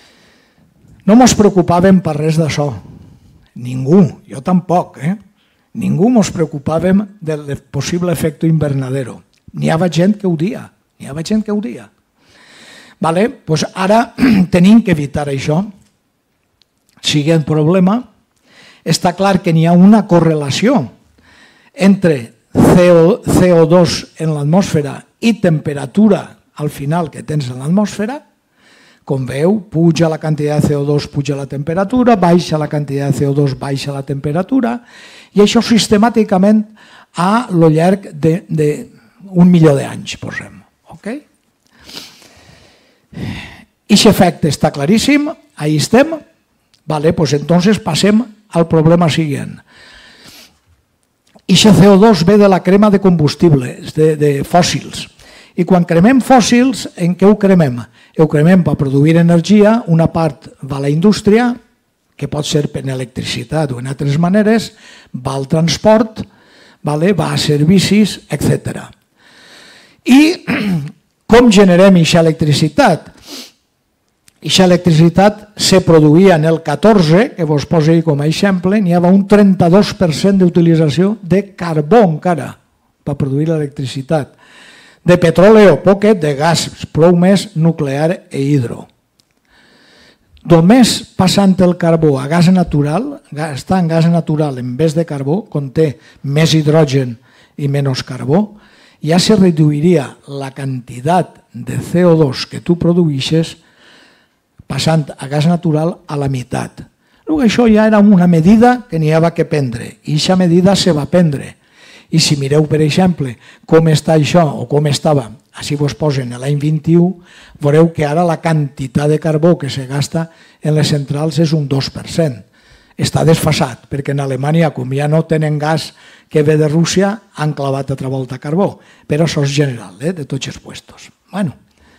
No ens preocupàvem per res d'això. Ningú, jo tampoc. Eh? Ningú ens preocupàvem del possible efecte invernadero. N'hi havia gent que ho dia, n'hi havia gent que ho dia. Vale? Pues ara tenim que evitar això. Siguent problema, està clar que n'hi ha una correlació entre C O dos en l'atmosfera i temperatura al final que tens en l'atmosfera. Com veu, puja la quantitat de C O dos, puja la temperatura, baixa la quantitat de C O dos, baixa la temperatura, i això sistemàticament a lo llarg d'un milió d'anys, posem. Okay? Aquest efecte està claríssim, ahí estem. Vale, pues entonces passem al problema següent. Aquest C O dos ve de la crema de combustibles, de, de fòssils. I quan cremem fòssils, en què ho cremem? Ho cremem per produir energia, una part va a la indústria, que pot ser per electricitat o en altres maneres, va al transport, vale, va a servicis, etcètera. I com generem aquesta electricitat? Aquesta electricitat se produïa en el catorze, que vos poso com a exemple, n'hi havia un trenta-dos per cent d'utilització de carbó encara per produir l'electricitat. De petroli poquet, de gas prou més, nuclear i hidro. Només passant el carbó a gas natural, està en gas natural en vez de carbó, conté més hidrogen i menys carbó, ja se reduiria la quantitat de C O dos que tu produïsses passant a gas natural a la meitat. Això ja era una medida que n'hi havia que prendre, i aquesta medida se va prendre. I si mireu, per exemple, com està això, o com estava, així vos posen l'any vint-i-u, veureu que ara la quantitat de carbó que se gasta en les centrals és un dos per cent. Està desfasat, perquè en Alemanya, com ja no tenen gas que ve de Rússia, han clavat altra volta carbó. Però això és general, eh, de tots els puestos. Bueno,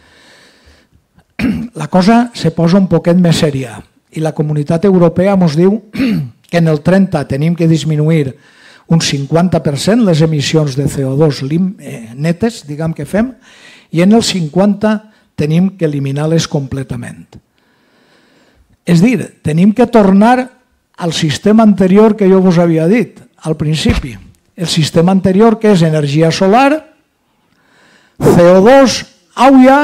la cosa se posa un poquet més sèria, i la Comunitat Europea ens diu que en el trenta tenim que disminuir un cinquanta per cent les emissions de C O dos netes, diguem que fem, i en el cinquanta tenim que eliminar-les completament. És dir, tenim que tornar al sistema anterior que jo vos havia dit, al principi. El sistema anterior, que és energia solar, C O dos, aigua,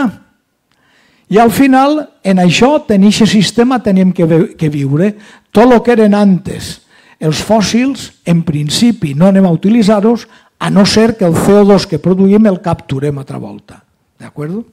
i al final, en això, en aquest sistema tenim que viure. Tot el que eren antes els fòssils, en principi no anem a utilitzar-los, a no ser que el C O dos que produïm el capturem altra volta. D'acord?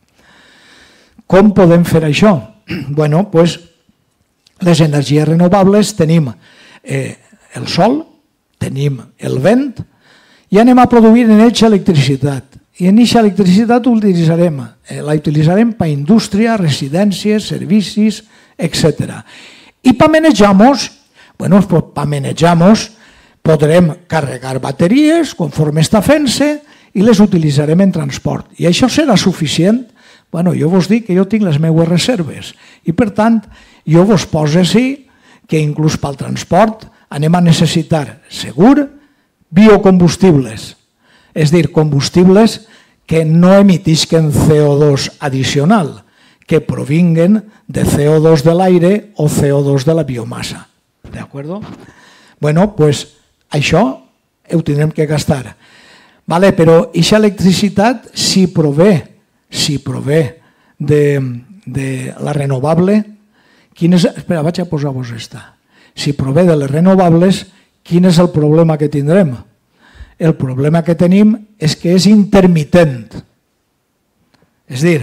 Com podem fer això? Bueno, doncs, les energies renovables tenim eh, el sol, tenim el vent, i anem a produir en ells electricitat. I en aquesta electricitat utilitzarem, eh, la utilitzarem per indústria, residències, servicis, etcètera. I per manejar-nos, bueno, pues para manejar-nos podrem carregar bateries conforme està fent-se i les utilitzarem en transport. I això serà suficient? Bueno, jo vos dic que jo tinc les meves reserves i, per tant, jo vos poso així que inclús pel transport anem a necessitar segur biocombustibles, és dir, combustibles que no emitisquen C O dos addicional, que provinguen de C O dos de l'aire o C O dos de la biomassa. ¿De acuerdo? Bueno, pues això ho tindrem que gastar. Vale, però aquesta electricitat, si prové, si prové de, de la renovable, quin és, espera, vaig a posar-vos esta. Si prové de les renovables, quin és el problema que tindrem? El problema que tenim és que és intermitent. És dir,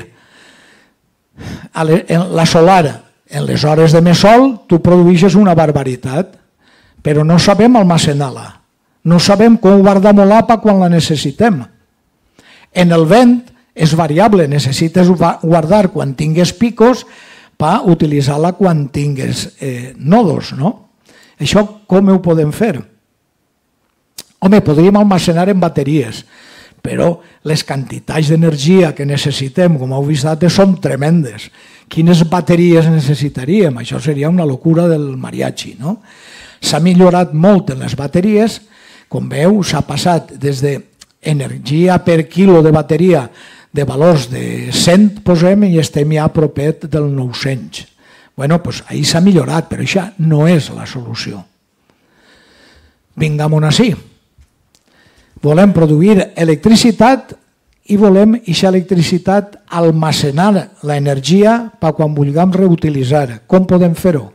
la solar, en les hores de més sol, tu produeixes una barbaritat, però no sabem almacenar-la. No sabem com guardar-la per quan la necessitem. En el vent és variable, necessites guardar quan tingues picos per utilitzar-la quan tingues eh, nodos, no? Això com ho podem fer? Home, podríem almacenar en bateries, però les quantitats d'energia que necessitem, com heu vist, són tremendes. Quines bateries necessitaríem? Això seria una locura del mariachi, no? S'ha millorat molt en les bateries, com veu, s'ha passat des d'energia per quilo de bateria de valors de cent, posem, i estem ja a propet del nou-cents. Bueno, doncs ahir s'ha millorat, però això no és la solució. Vingam-on així. Volem produir electricitat i volem aquesta electricitat almacenar l'energia per quan vulguem reutilitzar. Com podem fer-ho?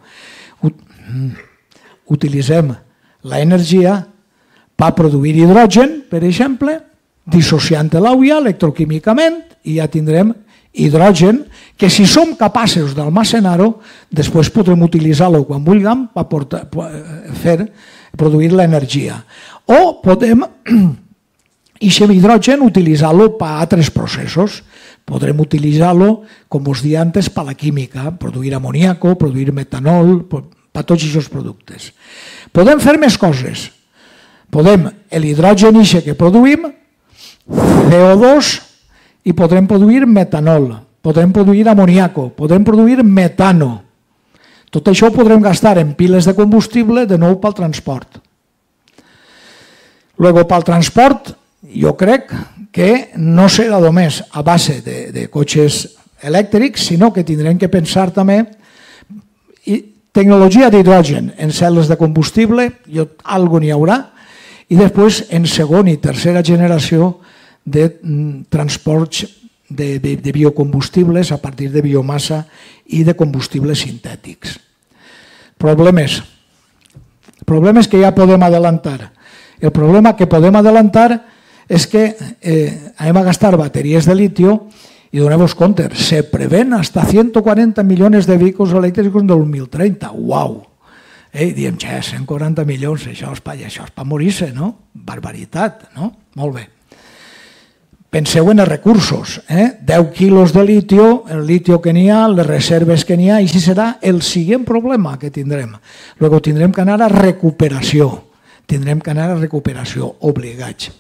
Utilitzem l'energia per produir hidrogen, per exemple, dissociant l'aigua electroquímicament i ja tindrem hidrogen que si som capaços d'almacenar-ho, després podrem utilitzar-lo quan vulguem per portar, fer, produir l'energia. O podem aquest hidrogen utilitzar-lo per altres processos. Podrem utilitzar-lo, com us deia antes, per la química, produir amoníaco, produir metanol, per tots aquests productes. Podem fer més coses. Podem, l'hidrogen ixe que produïm, C O dos, i podrem produir metanol, podrem produir amoníaco, podem produir metano. Tot això ho podrem gastar en piles de combustible de nou pel transport. Luego, pel transport, jo crec que no serà només a base de, de cotxes elèctrics, sinó que tindrem que pensar també i tecnologia d'hidrogen en cel·les de combustible, i algo n'hi haurà, i després en segona i tercera generació de transports de, de, de biocombustibles a partir de biomassa i de combustibles sintètics. Problemes. Problemes que ja podem adelantar. El problema que podem adelantar és que eh, anem a gastar bateries de litio i doneu-vos compte, se prevén hasta ciento cuarenta millones de vehicles elèctrics en dos mil trenta. Uau! Eh, diem, ja, cent quaranta milions, això és per, això és per morir-se, no? Barbaritat, no? Molt bé. Penseu en els recursos, eh? deu quilos de litio, el litio que n'hi ha, les reserves que n'hi ha, i això serà el següent problema que tindrem. Luego tindrem que anar a recuperació, tindrem que anar a recuperació, obligats.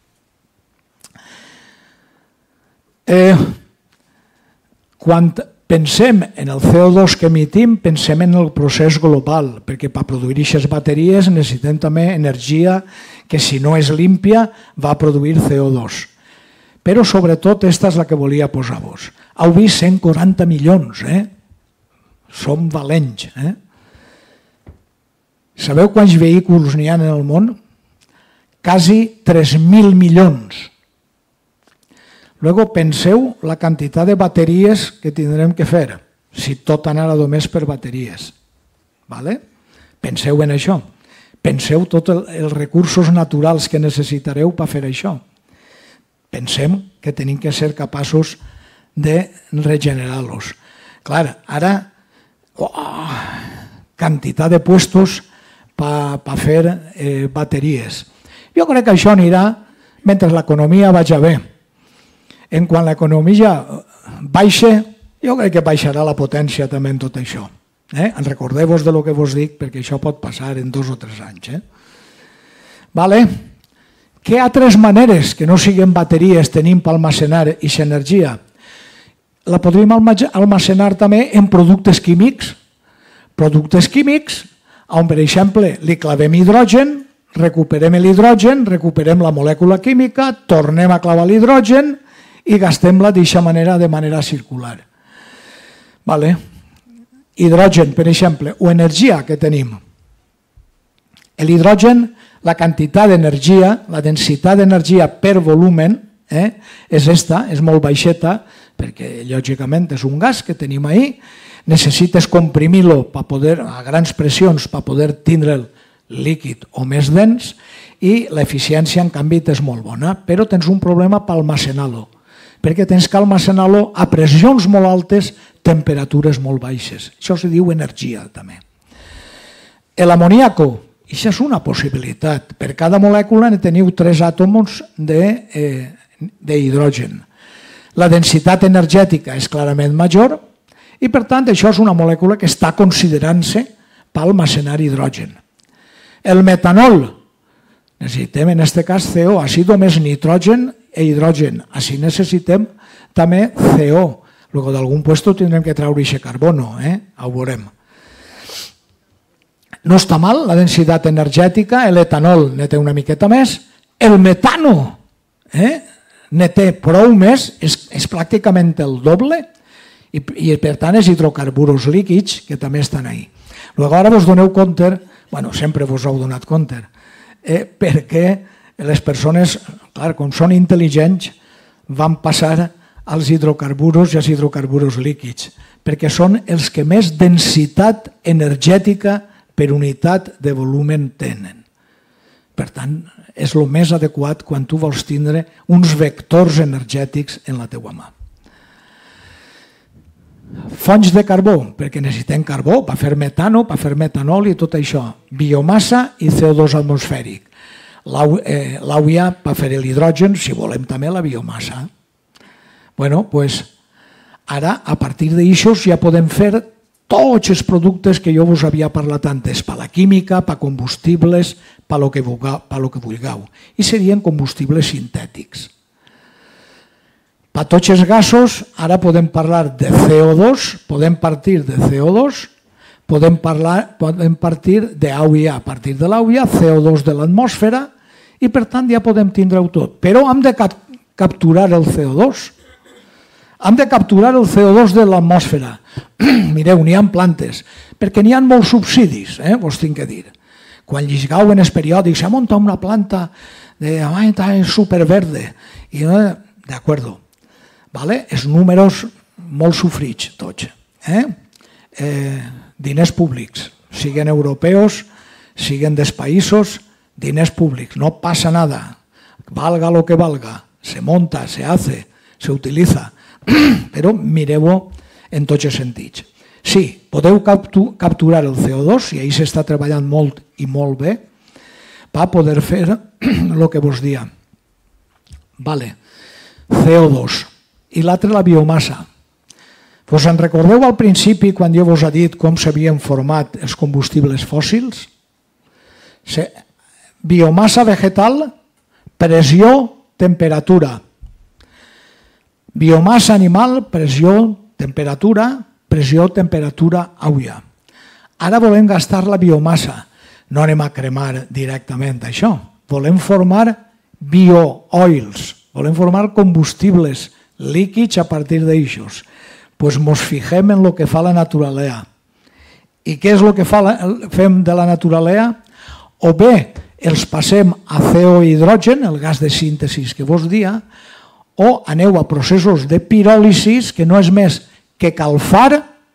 Eh, quan pensem en el C O dos que emitim, pensem en el procés global, perquè per produir aquestes bateries necessitem també energia que si no és límpia va produir C O dos. Però sobretot aquesta és la que volia posar-vos. Heu vist cent quaranta milions, eh? Som valents, eh? Sabeu quants vehicles n'hi ha en el món? Quasi tres mil milions. Luego penseu la quantitat de bateries que tindrem que fer, si tot anara només per bateries. Vale? Penseu en això. Penseu tots els recursos naturals que necessitareu per fer això. Pensem que tenim que ser capaços de regenerar-los. Clar, ara, oh, quantitat de puestos per fer eh, bateries. Jo crec que això anirà mentre l'economia vagi bé. En quan l'economia baixa, jo crec que baixarà la potència també en tot això. Eh? Recordeu-vos de lo que vos dic, perquè això pot passar en dos o tres anys. Eh? Vale? Què altres maneres que no siguin bateries tenim per almacenar aquesta energia? La podríem almacenar també en productes químics. Productes químics on, per exemple, li clavem hidrogen, recuperem l'hidrogen, recuperem la molècula química, tornem a clavar l'hidrogen i gastem-la d'aquesta manera, de manera circular. Vale. Hidrogen, per exemple, o energia que tenim. L'hidrogen, la quantitat d'energia, la densitat d'energia per volumen, eh, és esta, és molt baixeta, perquè lògicament és un gas que tenim ahí, necessites comprimir-lo a grans pressions per poder tindre'l líquid o més dens, i l'eficiència, en canvi, és molt bona, però tens un problema per almacenar-lo, perquè tens que almacenar-lo a pressions molt altes, temperatures molt baixes. Això se diu energia, també. L'amoníaco, això és una possibilitat. Per cada molècula teniu tres àtoms d'hidrogen. La densitat energètica és clarament major i, per tant, això és una molècula que està considerant-se per almacenar hidrogen. El metanol, necessitem en aquest cas C O, així només nitrogen i hidrogen. Així necessitem també C O. Luego d'algun puesto tindrem que treure aquest carbono, eh? Ho veurem. No està mal la densitat energètica, l'etanol ne té una miqueta més, el metano eh? ne té prou més, és, és pràcticament el doble, i, i per tant és hidrocarburs líquids que també estan ahí. Luego ara vos doneu compte, bueno, sempre vos heu donat compte, eh, perquè les persones, clar, com són intel·ligents, van passar als hidrocarburs i als hidrocarburs líquids, perquè són els que més densitat energètica per unitat de volumen tenen. Per tant, és el més adequat quan tu vols tindre uns vectors energètics en la teua mà. Fonts de carbó, perquè necessitem carbó per fer metano, per fer metanol i tot això. Biomassa i C O dos atmosfèric. L'A U I A per fer l'hidrogen, si volem també la biomassa. Bueno, doncs ara a partir d'aixòs ja podem fer tots els productes que jo us havia parlat antes, per la química, per combustibles, per lo que vulgueu. I serien combustibles sintètics. Per tots els gasos, ara podem parlar de C O dos, podem partir de C O dos, podem, parlar, podem partir d'A U I A, a partir de l'A U I A, C O dos de l'atmosfera, i per tant ja podem tindre-ho tot. Però hem de cap capturar el C O dos. Hem de capturar el C O dos de l'atmosfera. Mireu, n'hi ha plantes, perquè n'hi ha molts subsidis, eh? Vos tinc que dir. Quan llegeu en els periòdics, s'ha muntat una planta de superverde. I, d'acord, vale? Els números molt sofrits, tots. Eh? Eh, diners públics, siguen europeus, siguen dels països, diners públics, no passa nada. Valga lo que valga, se monta, se hace, se utiliza. Però mireu-ho en tots els sentits. Sí, podeu capturar el C O dos, i ahir s'està treballant molt i molt bé, per poder fer el que vos dia. Vale, C O dos. I l'altre, la biomassa. Vos en recordeu al principi quan jo vos he dit com s'havien format els combustibles fòssils? Biomassa vegetal, pressió, temperatura. Biomassa animal, pressió, temperatura, pressió, temperatura, A U I A. Ara volem gastar la biomassa. No anem a cremar directament això. Volem formar biooils, volem formar combustibles líquids a partir d'aixòs. Doncs mos fixem en el que fa la naturalea. I què és el que fem de la naturalea? O bé els passem a C O hidrogen, el gas de síntesi que vos dia, o aneu a processos de piròlisis, que no és més que calfar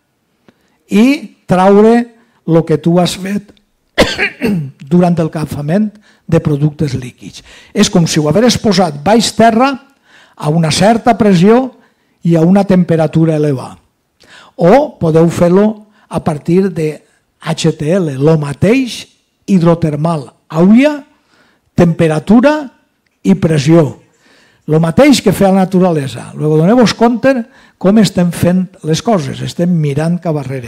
i traure el que tu has fet durant el calfament de productes líquids. És com si ho hagués posat baix terra a una certa pressió i a una temperatura elevada. O podeu fer-lo a partir de H T L, el mateix hidrotermal, A U I A, temperatura i pressió. El mateix que fa la naturalesa. Luego doneu-vos compte com estem fent les coses, estem mirant cap darrere.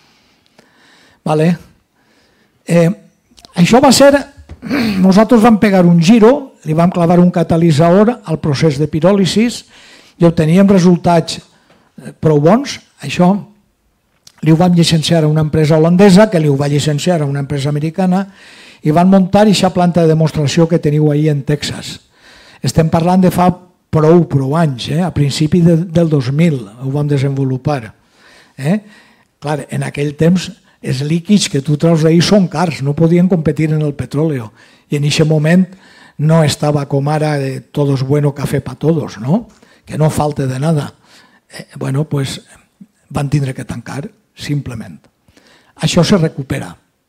Vale. Eh, això va ser, nosaltres vam pegar un giro, li vam clavar un catalitzador al procés de piròlisis i obteníem resultats prou bons. Això li ho vam llicenciar a una empresa holandesa, que li ho va llicenciar a una empresa americana, i van muntar aquesta planta de demostració que teniu ahir en Texas. Estem parlant de fa prou, prou anys, eh? A principi de, del dos mil ho vam desenvolupar. Eh? Clar, en aquell temps els líquids que tu treus d'ahir són cars, no podien competir en el petroli. I en aquest moment no estava com ara de todo es bueno, café para todos, no? Que no falte de nada. Eh, bueno, pues van tindre que tancar, simplement. Això se recupera.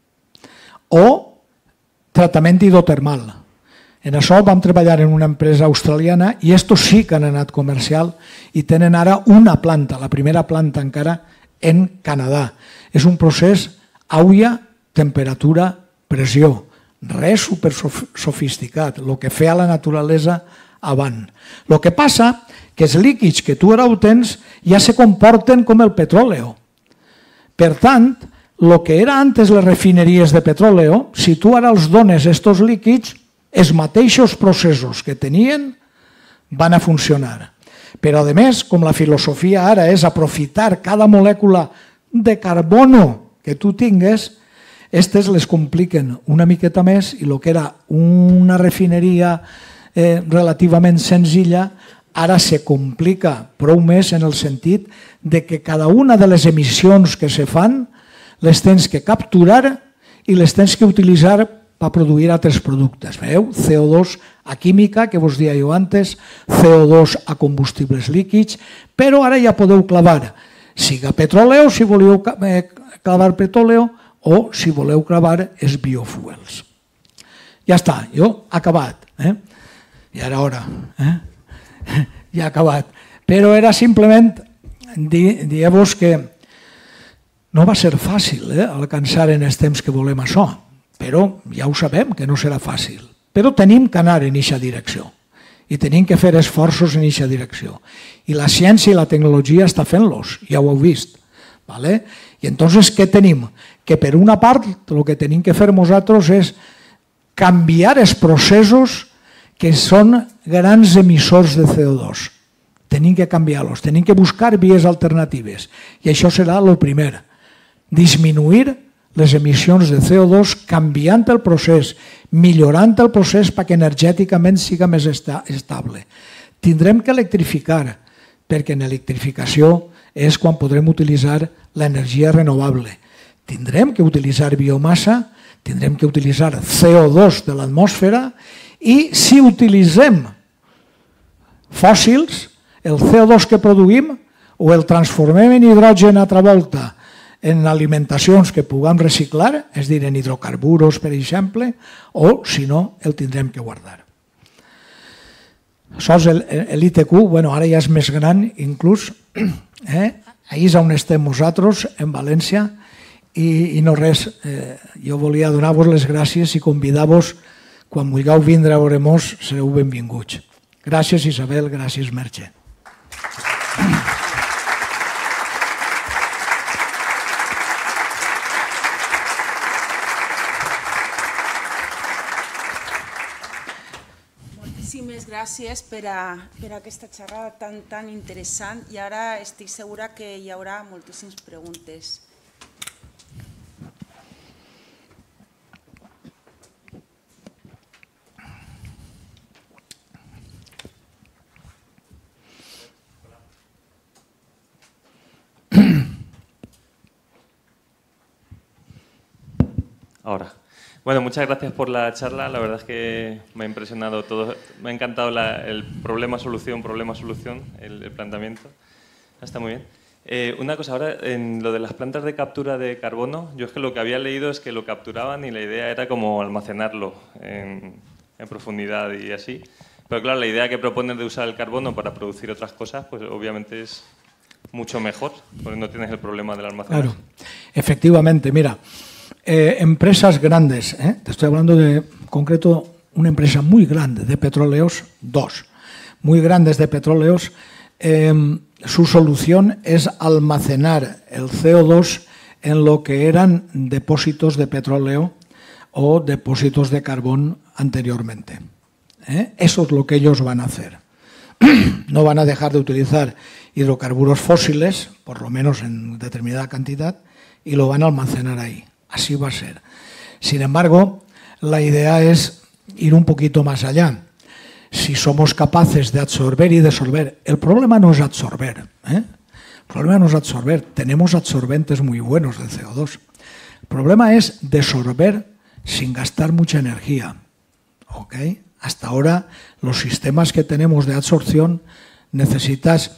O tractament hidrotermal. En això vam treballar en una empresa australiana i estos sí que han anat comercial i tenen ara una planta, la primera planta encara, en Canadà. És un procés A U I A, temperatura, pressió. Res super sofisticat, el que feia la naturalesa abans. El que passa que els líquids que tu ara ho tens ja se comporten com el petroli. Per tant, el que era antes les refineries de petroli, si tu ara els dones estos líquids, els mateixos processos que tenien van a funcionar. Però, a més, com la filosofia ara és aprofitar cada molècula de carbono que tu tingues, aquestes les compliquen una miqueta més i el que era una refineria eh, relativament senzilla ara se complica prou més en el sentit de que cada una de les emissions que se fan les tens que capturar i les tens que utilitzar per produir altres productes. Veieu? C O dos a química, que vos deia jo antes, C O dos a combustibles líquids, però ara ja podeu clavar, siga petroleu, si voleu clavar petroleu, o si voleu clavar els biofuels. Ja està, jo he acabat. Eh? Ja era hora. Eh? Ja he acabat. Però era simplement dir-vos que no va ser fàcil eh, alcançar en els temps que volem això, però ja ho sabem que no serà fàcil. Però tenim que anar en aquesta direcció i tenim que fer esforços en aquesta direcció. I la ciència i la tecnologia està fent-los, ja ho heu vist. ¿Vale? I entonces què tenim? Que per una part el que tenim que fer nosaltres és canviar els processos que són grans emissors de C O dos. Tenim que canviar-los, tenim que buscar vies alternatives. I això serà el primer. Disminuir les emissions de C O dos canviant el procés, millorant el procés perquè energèticament siga més estable. Tindrem que electrificar, perquè en electrificació és quan podrem utilitzar l'energia renovable. Tindrem que utilitzar biomassa, tindrem que utilitzar C O dos de l'atmosfera i si utilitzem fòssils, el C O dos que produïm o el transformem en hidrogen altra volta en alimentacions que puguem reciclar, és a dir, en hidrocarburs, per exemple, o, si no, el tindrem que guardar. Això és l'I T Q, bueno, ara ja és més gran, inclús, eh? Ahir és on estem nosaltres, en València, i, i no res, eh, jo volia donar-vos les gràcies i convidar-vos, quan vulgueu vindre a veure-mos, sereu benvinguts. Gràcies, Isabel, gràcies, Merche. Moltíssimes gràcies per a, per a aquesta xerrada tan, tan interessant i ara estic segura que hi haurà moltíssimes preguntes. Ahora. Bueno, muchas gracias por la charla. La verdad es que me ha impresionado todo. Me ha encantado la, el problema-solución, problema-solución, el, el planteamiento. Está muy bien. Eh, una cosa, ahora en lo de las plantas de captura de carbono, yo es que lo que había leído es que lo capturaban y la idea era como almacenarlo en, en profundidad y así. Pero claro, la idea que proponen de usar el carbono para producir otras cosas, pues obviamente es mucho mejor, porque no tienes el problema del almacenaje. Claro, efectivamente, mira. Eh, empresas grandes, ¿eh? Te estoy hablando de, en concreto, una empresa muy grande de petróleos, dos, muy grandes de petróleos, eh, su solución es almacenar el C O dos en lo que eran depósitos de petróleo o depósitos de carbón anteriormente. ¿Eh? Eso es lo que ellos van a hacer. No van a dejar de utilizar hidrocarburos fósiles, por lo menos en determinada cantidad, y lo van a almacenar ahí. Así va a ser. Sin embargo, la idea es ir un poquito más allá. Si somos capaces de absorber y desolver, el problema no es absorber, ¿eh? El problema no es absorber, tenemos absorbentes muy buenos de C O dos. El problema es desorber sin gastar mucha energía. ¿Ok? Hasta ahora, los sistemas que tenemos de absorción necesitas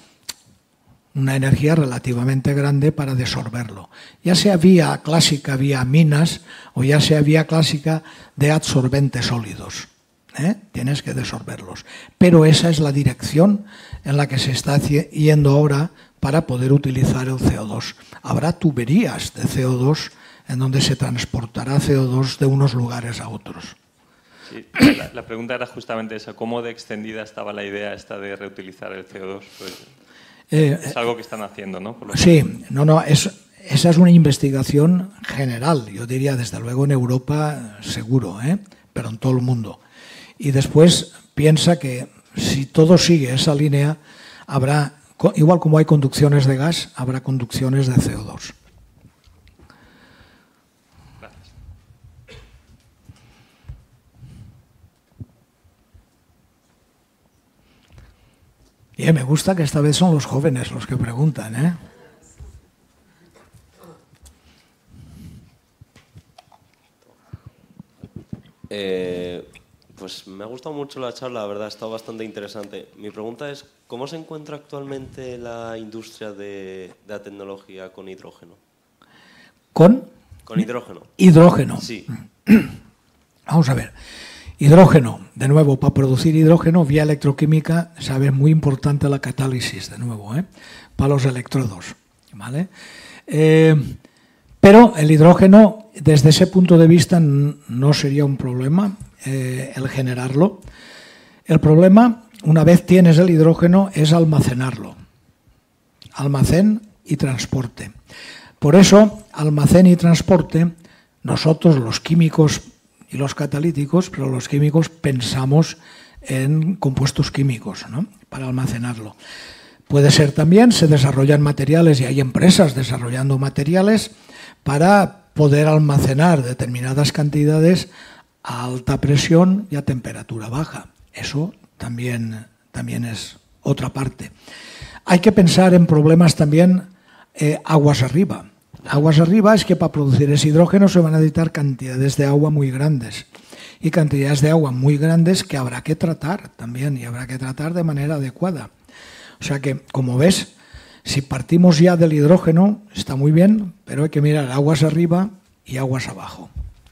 una energía relativamente grande para desorberlo. Ya sea vía clásica, vía minas, o ya sea vía clásica de absorbentes sólidos. ¿Eh? Tienes que desorberlos. Pero esa es la dirección en la que se está yendo ahora para poder utilizar el C O dos. Habrá tuberías de C O dos en donde se transportará C O dos de unos lugares a otros. Sí, la, la pregunta era justamente esa, ¿cómo de extendida estaba la idea esta de reutilizar el C O dos? Pues, Eh, es algo que están haciendo, ¿no? Por lo sí, no, no, es, esa es una investigación general, yo diría desde luego en Europa seguro, ¿eh? Pero en todo el mundo. Y después piensa que si todo sigue esa línea, habrá, igual como hay conducciones de gas, habrá conducciones de C O dos. Gracias. Y me gusta que esta vez son los jóvenes los que preguntan, ¿eh? Eh, pues me ha gustado mucho la charla, la verdad, ha estado bastante interesante. Mi pregunta es, ¿cómo se encuentra actualmente la industria de, de la tecnología con hidrógeno? ¿Con? Con hidrógeno. Hidrógeno. Sí. Vamos a ver. Hidrógeno, de nuevo, para producir hidrógeno vía electroquímica, sabes, muy importante la catálisis, de nuevo, ¿eh? Para los electrodos, ¿vale? Eh, pero el hidrógeno, desde ese punto de vista, no sería un problema eh, el generarlo. El problema, una vez tienes el hidrógeno, es almacenarlo. Almacén y transporte. Por eso, almacén y transporte, nosotros los químicos y los catalíticos, pero los químicos pensamos en compuestos químicos, ¿no? Para almacenarlo. Puede ser también, se desarrollan materiales y hay empresas desarrollando materiales para poder almacenar determinadas cantidades a alta presión y a temperatura baja. Eso también, también es otra parte. Hay que pensar en problemas también eh, aguas arriba. Aguas arriba es que para producir ese hidrógeno se van a necesitar cantidades de agua muy grandes y cantidades de agua muy grandes que habrá que tratar también y habrá que tratar de manera adecuada. O sea que, como ves, si partimos ya del hidrógeno está muy bien, pero hay que mirar aguas arriba y aguas abajo.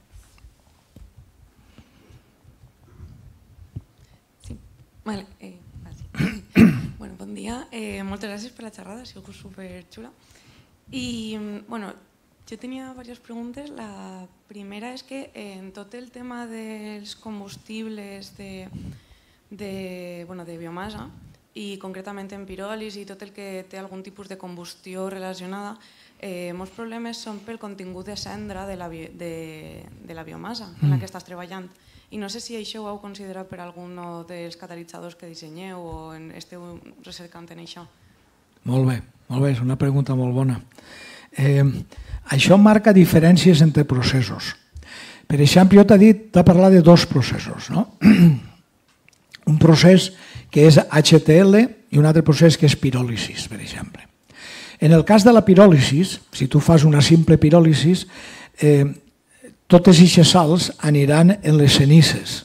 Sí, vale. Eh, bueno, bon dia. Eh, moltes gràcies per la xerrada, ha sigut superxula. I, bueno, jo tenia diverses preguntes. La primera és que en tot el tema dels combustibles de, de, bueno, de biomassa, i concretament en piròlis i tot el que té algun tipus de combustió relacionada, eh, molts problemes són pel contingut de cendra de la, bi de, de la biomassa en la que estàs treballant. I no sé si això ho heu considerat per algun dels catalitzadors que dissenyeu o en, esteu recercant en això. Molt bé, molt bé, és una pregunta molt bona. Eh, això marca diferències entre processos. Per exemple, jo t'he dit, t'he parlat de dos processos, no? Un procés que és H T L i un altre procés que és piròlisis, per exemple. En el cas de la piròlisis, si tu fas una simple piròlisis, eh, totes aquestes sals aniran en les cenices.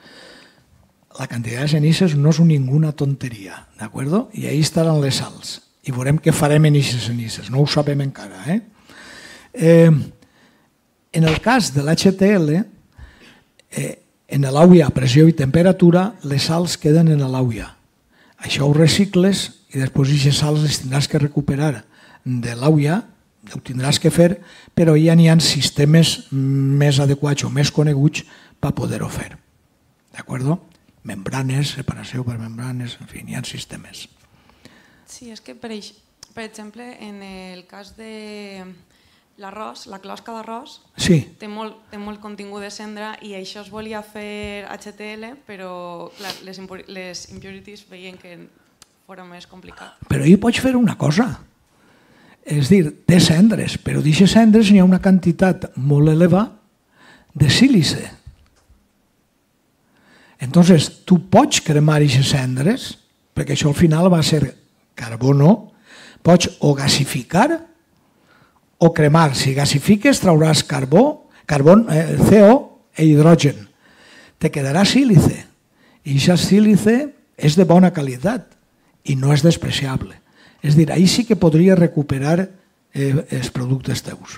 La quantitat de cenices no és ninguna tonteria, d'acord? I ahí estaran les sals. I veurem què farem en aquestes cenices, no ho sabem encara. Eh? Eh, en el cas de l'H T L, eh, en l'àuia a pressió i temperatura, les sals queden en l'àuia. Això ho recicles i després aquestes sals les tindràs que recuperar de l'àuia, ho tindràs que fer, però ja n'hi ha sistemes més adequats o més coneguts per poder-ho fer. D'acord? Membranes, separació per membranes, en fi, n'hi ha sistemes. Sí, és que, per, per exemple, en el cas de l'arròs, la closca d'arròs, sí. té, molt, té molt contingut de cendra i això es volia fer H T L, però clar, les, impur les impurities veien que fora més complicat. Però hi pots fer una cosa. És dir, té cendres, però d'aquestes cendres n'hi ha una quantitat molt elevada de sílice. Entonces, tu pots cremar aquestes cendres, perquè això al final va ser carbono, pots o gasificar o cremar. Si gasifiques trauràs carbó, carbón, eh, C O e hidrogen. Te quedarà sílice. I aquest sílice és de bona qualitat i no és despreciable. És dir, ahí sí que podria recuperar eh, els productes teus.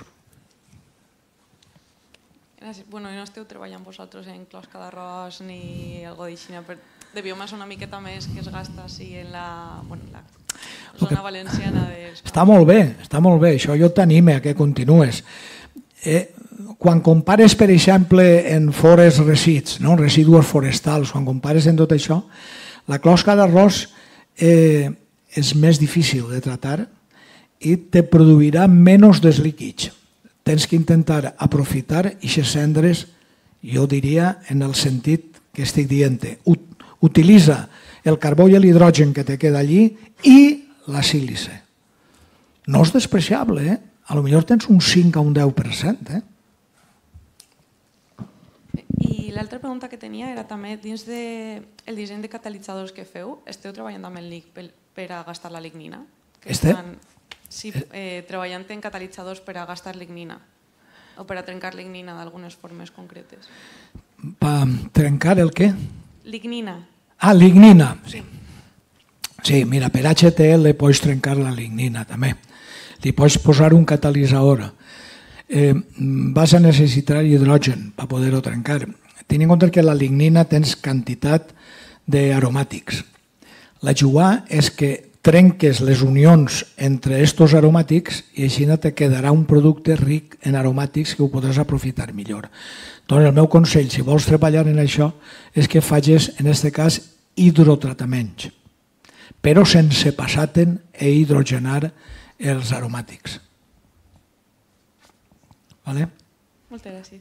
Gràcies. Bueno, no esteu treballant vosaltres en closca d'arròs ni algo d'així, de biomassa una miqueta més que es gasta així en la, bueno, la zona valenciana. De... Està molt bé, està molt bé. Això jo t'anime a que continues. Eh, quan compares, per exemple, en forest resids, no? Residus forestals, quan compares en tot això, la closca d'arròs eh, és més difícil de tratar i te produirà menys deslíquids. Tens que intentar aprofitar aquestes cendres, jo diria, en el sentit que estic dient-te. Utilitza el carbó i l'hidrogen que te queda allí i la sílice. No és despreciable, eh? A lo millor tens un cinc a un deu per cent. Eh? I l'altra pregunta que tenia era també, dins del de disseny de catalitzadors que feu, esteu treballant amb el N I C per, per a gastar la lignina? Este? Estan, sí, eh, treballant en catalitzadors per a gastar lignina o per a trencar lignina d'algunes formes concretes. Pa trencar el què? Lignina. Ah, lignina. Sí. Sí, mira, per H T L pots trencar la lignina també. Li pots posar un catalitzador. Eh, vas a necessitar hidrogen per poder-ho trencar. Ten en compte que la lignina tens quantitat d'aromàtics. La jugada és que trenques les unions entre estos aromàtics i així te quedarà un producte ric en aromàtics que ho podràs aprofitar millor. Doncs el meu consell, si vols treballar en això, és que facis, en aquest cas, hidrotrataments, però sense passar-te'n a hidrogenar els aromàtics. Vale? Moltes gràcies.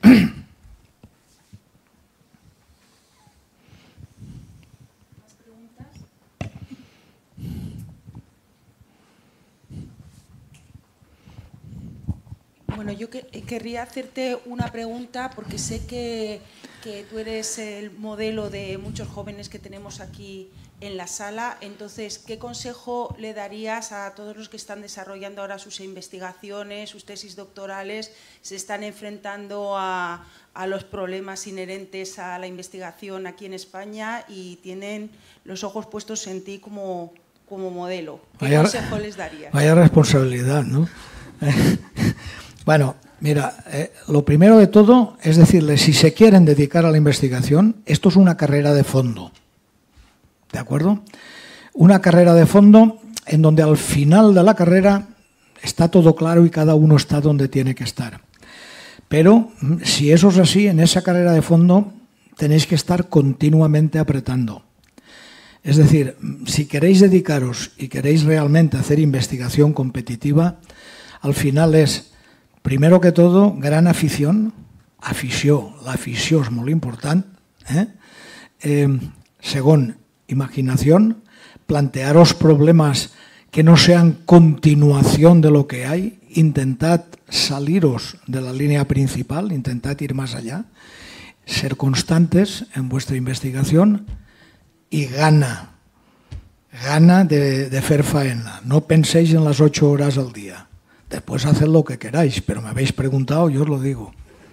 Bueno, yo que, querría hacerte una pregunta porque sé que, que tú eres el modelo de muchos jóvenes que tenemos aquí en la sala. Entonces, ¿qué consejo le darías a todos los que están desarrollando ahora sus investigaciones, sus tesis doctorales, se están enfrentando a, a los problemas inherentes a la investigación aquí en España y tienen los ojos puestos en ti como, como modelo? ¿Qué vaya, consejo les darías? Vaya responsabilidad, ¿no? Bueno, mira, eh, lo primero de todo es decirles, si se quieren dedicar a la investigación, esto es una carrera de fondo, ¿de acuerdo? Una carrera de fondo en donde al final de la carrera está todo claro y cada uno está donde tiene que estar. Pero si eso es así, en esa carrera de fondo tenéis que estar continuamente apretando. Es decir, si queréis dedicaros y queréis realmente hacer investigación competitiva, al final es, primero que todo, gran afición, afició, l'afició és molt important. Eh? Eh, segon, imaginación, plantearos problemas que no sean continuación de lo que hay, intentad saliros de la línea principal, intentad ir más allá, ser constantes en vuestra investigación y gana, gana de, de fer faena. No penséis en las ocho horas al día. Después haced lo que queráis, pero me habéis preguntado, yo os lo digo.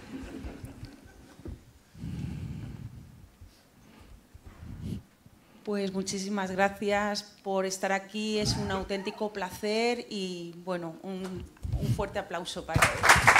Pues muchísimas gracias por estar aquí, es un auténtico placer y bueno, un, un fuerte aplauso para él.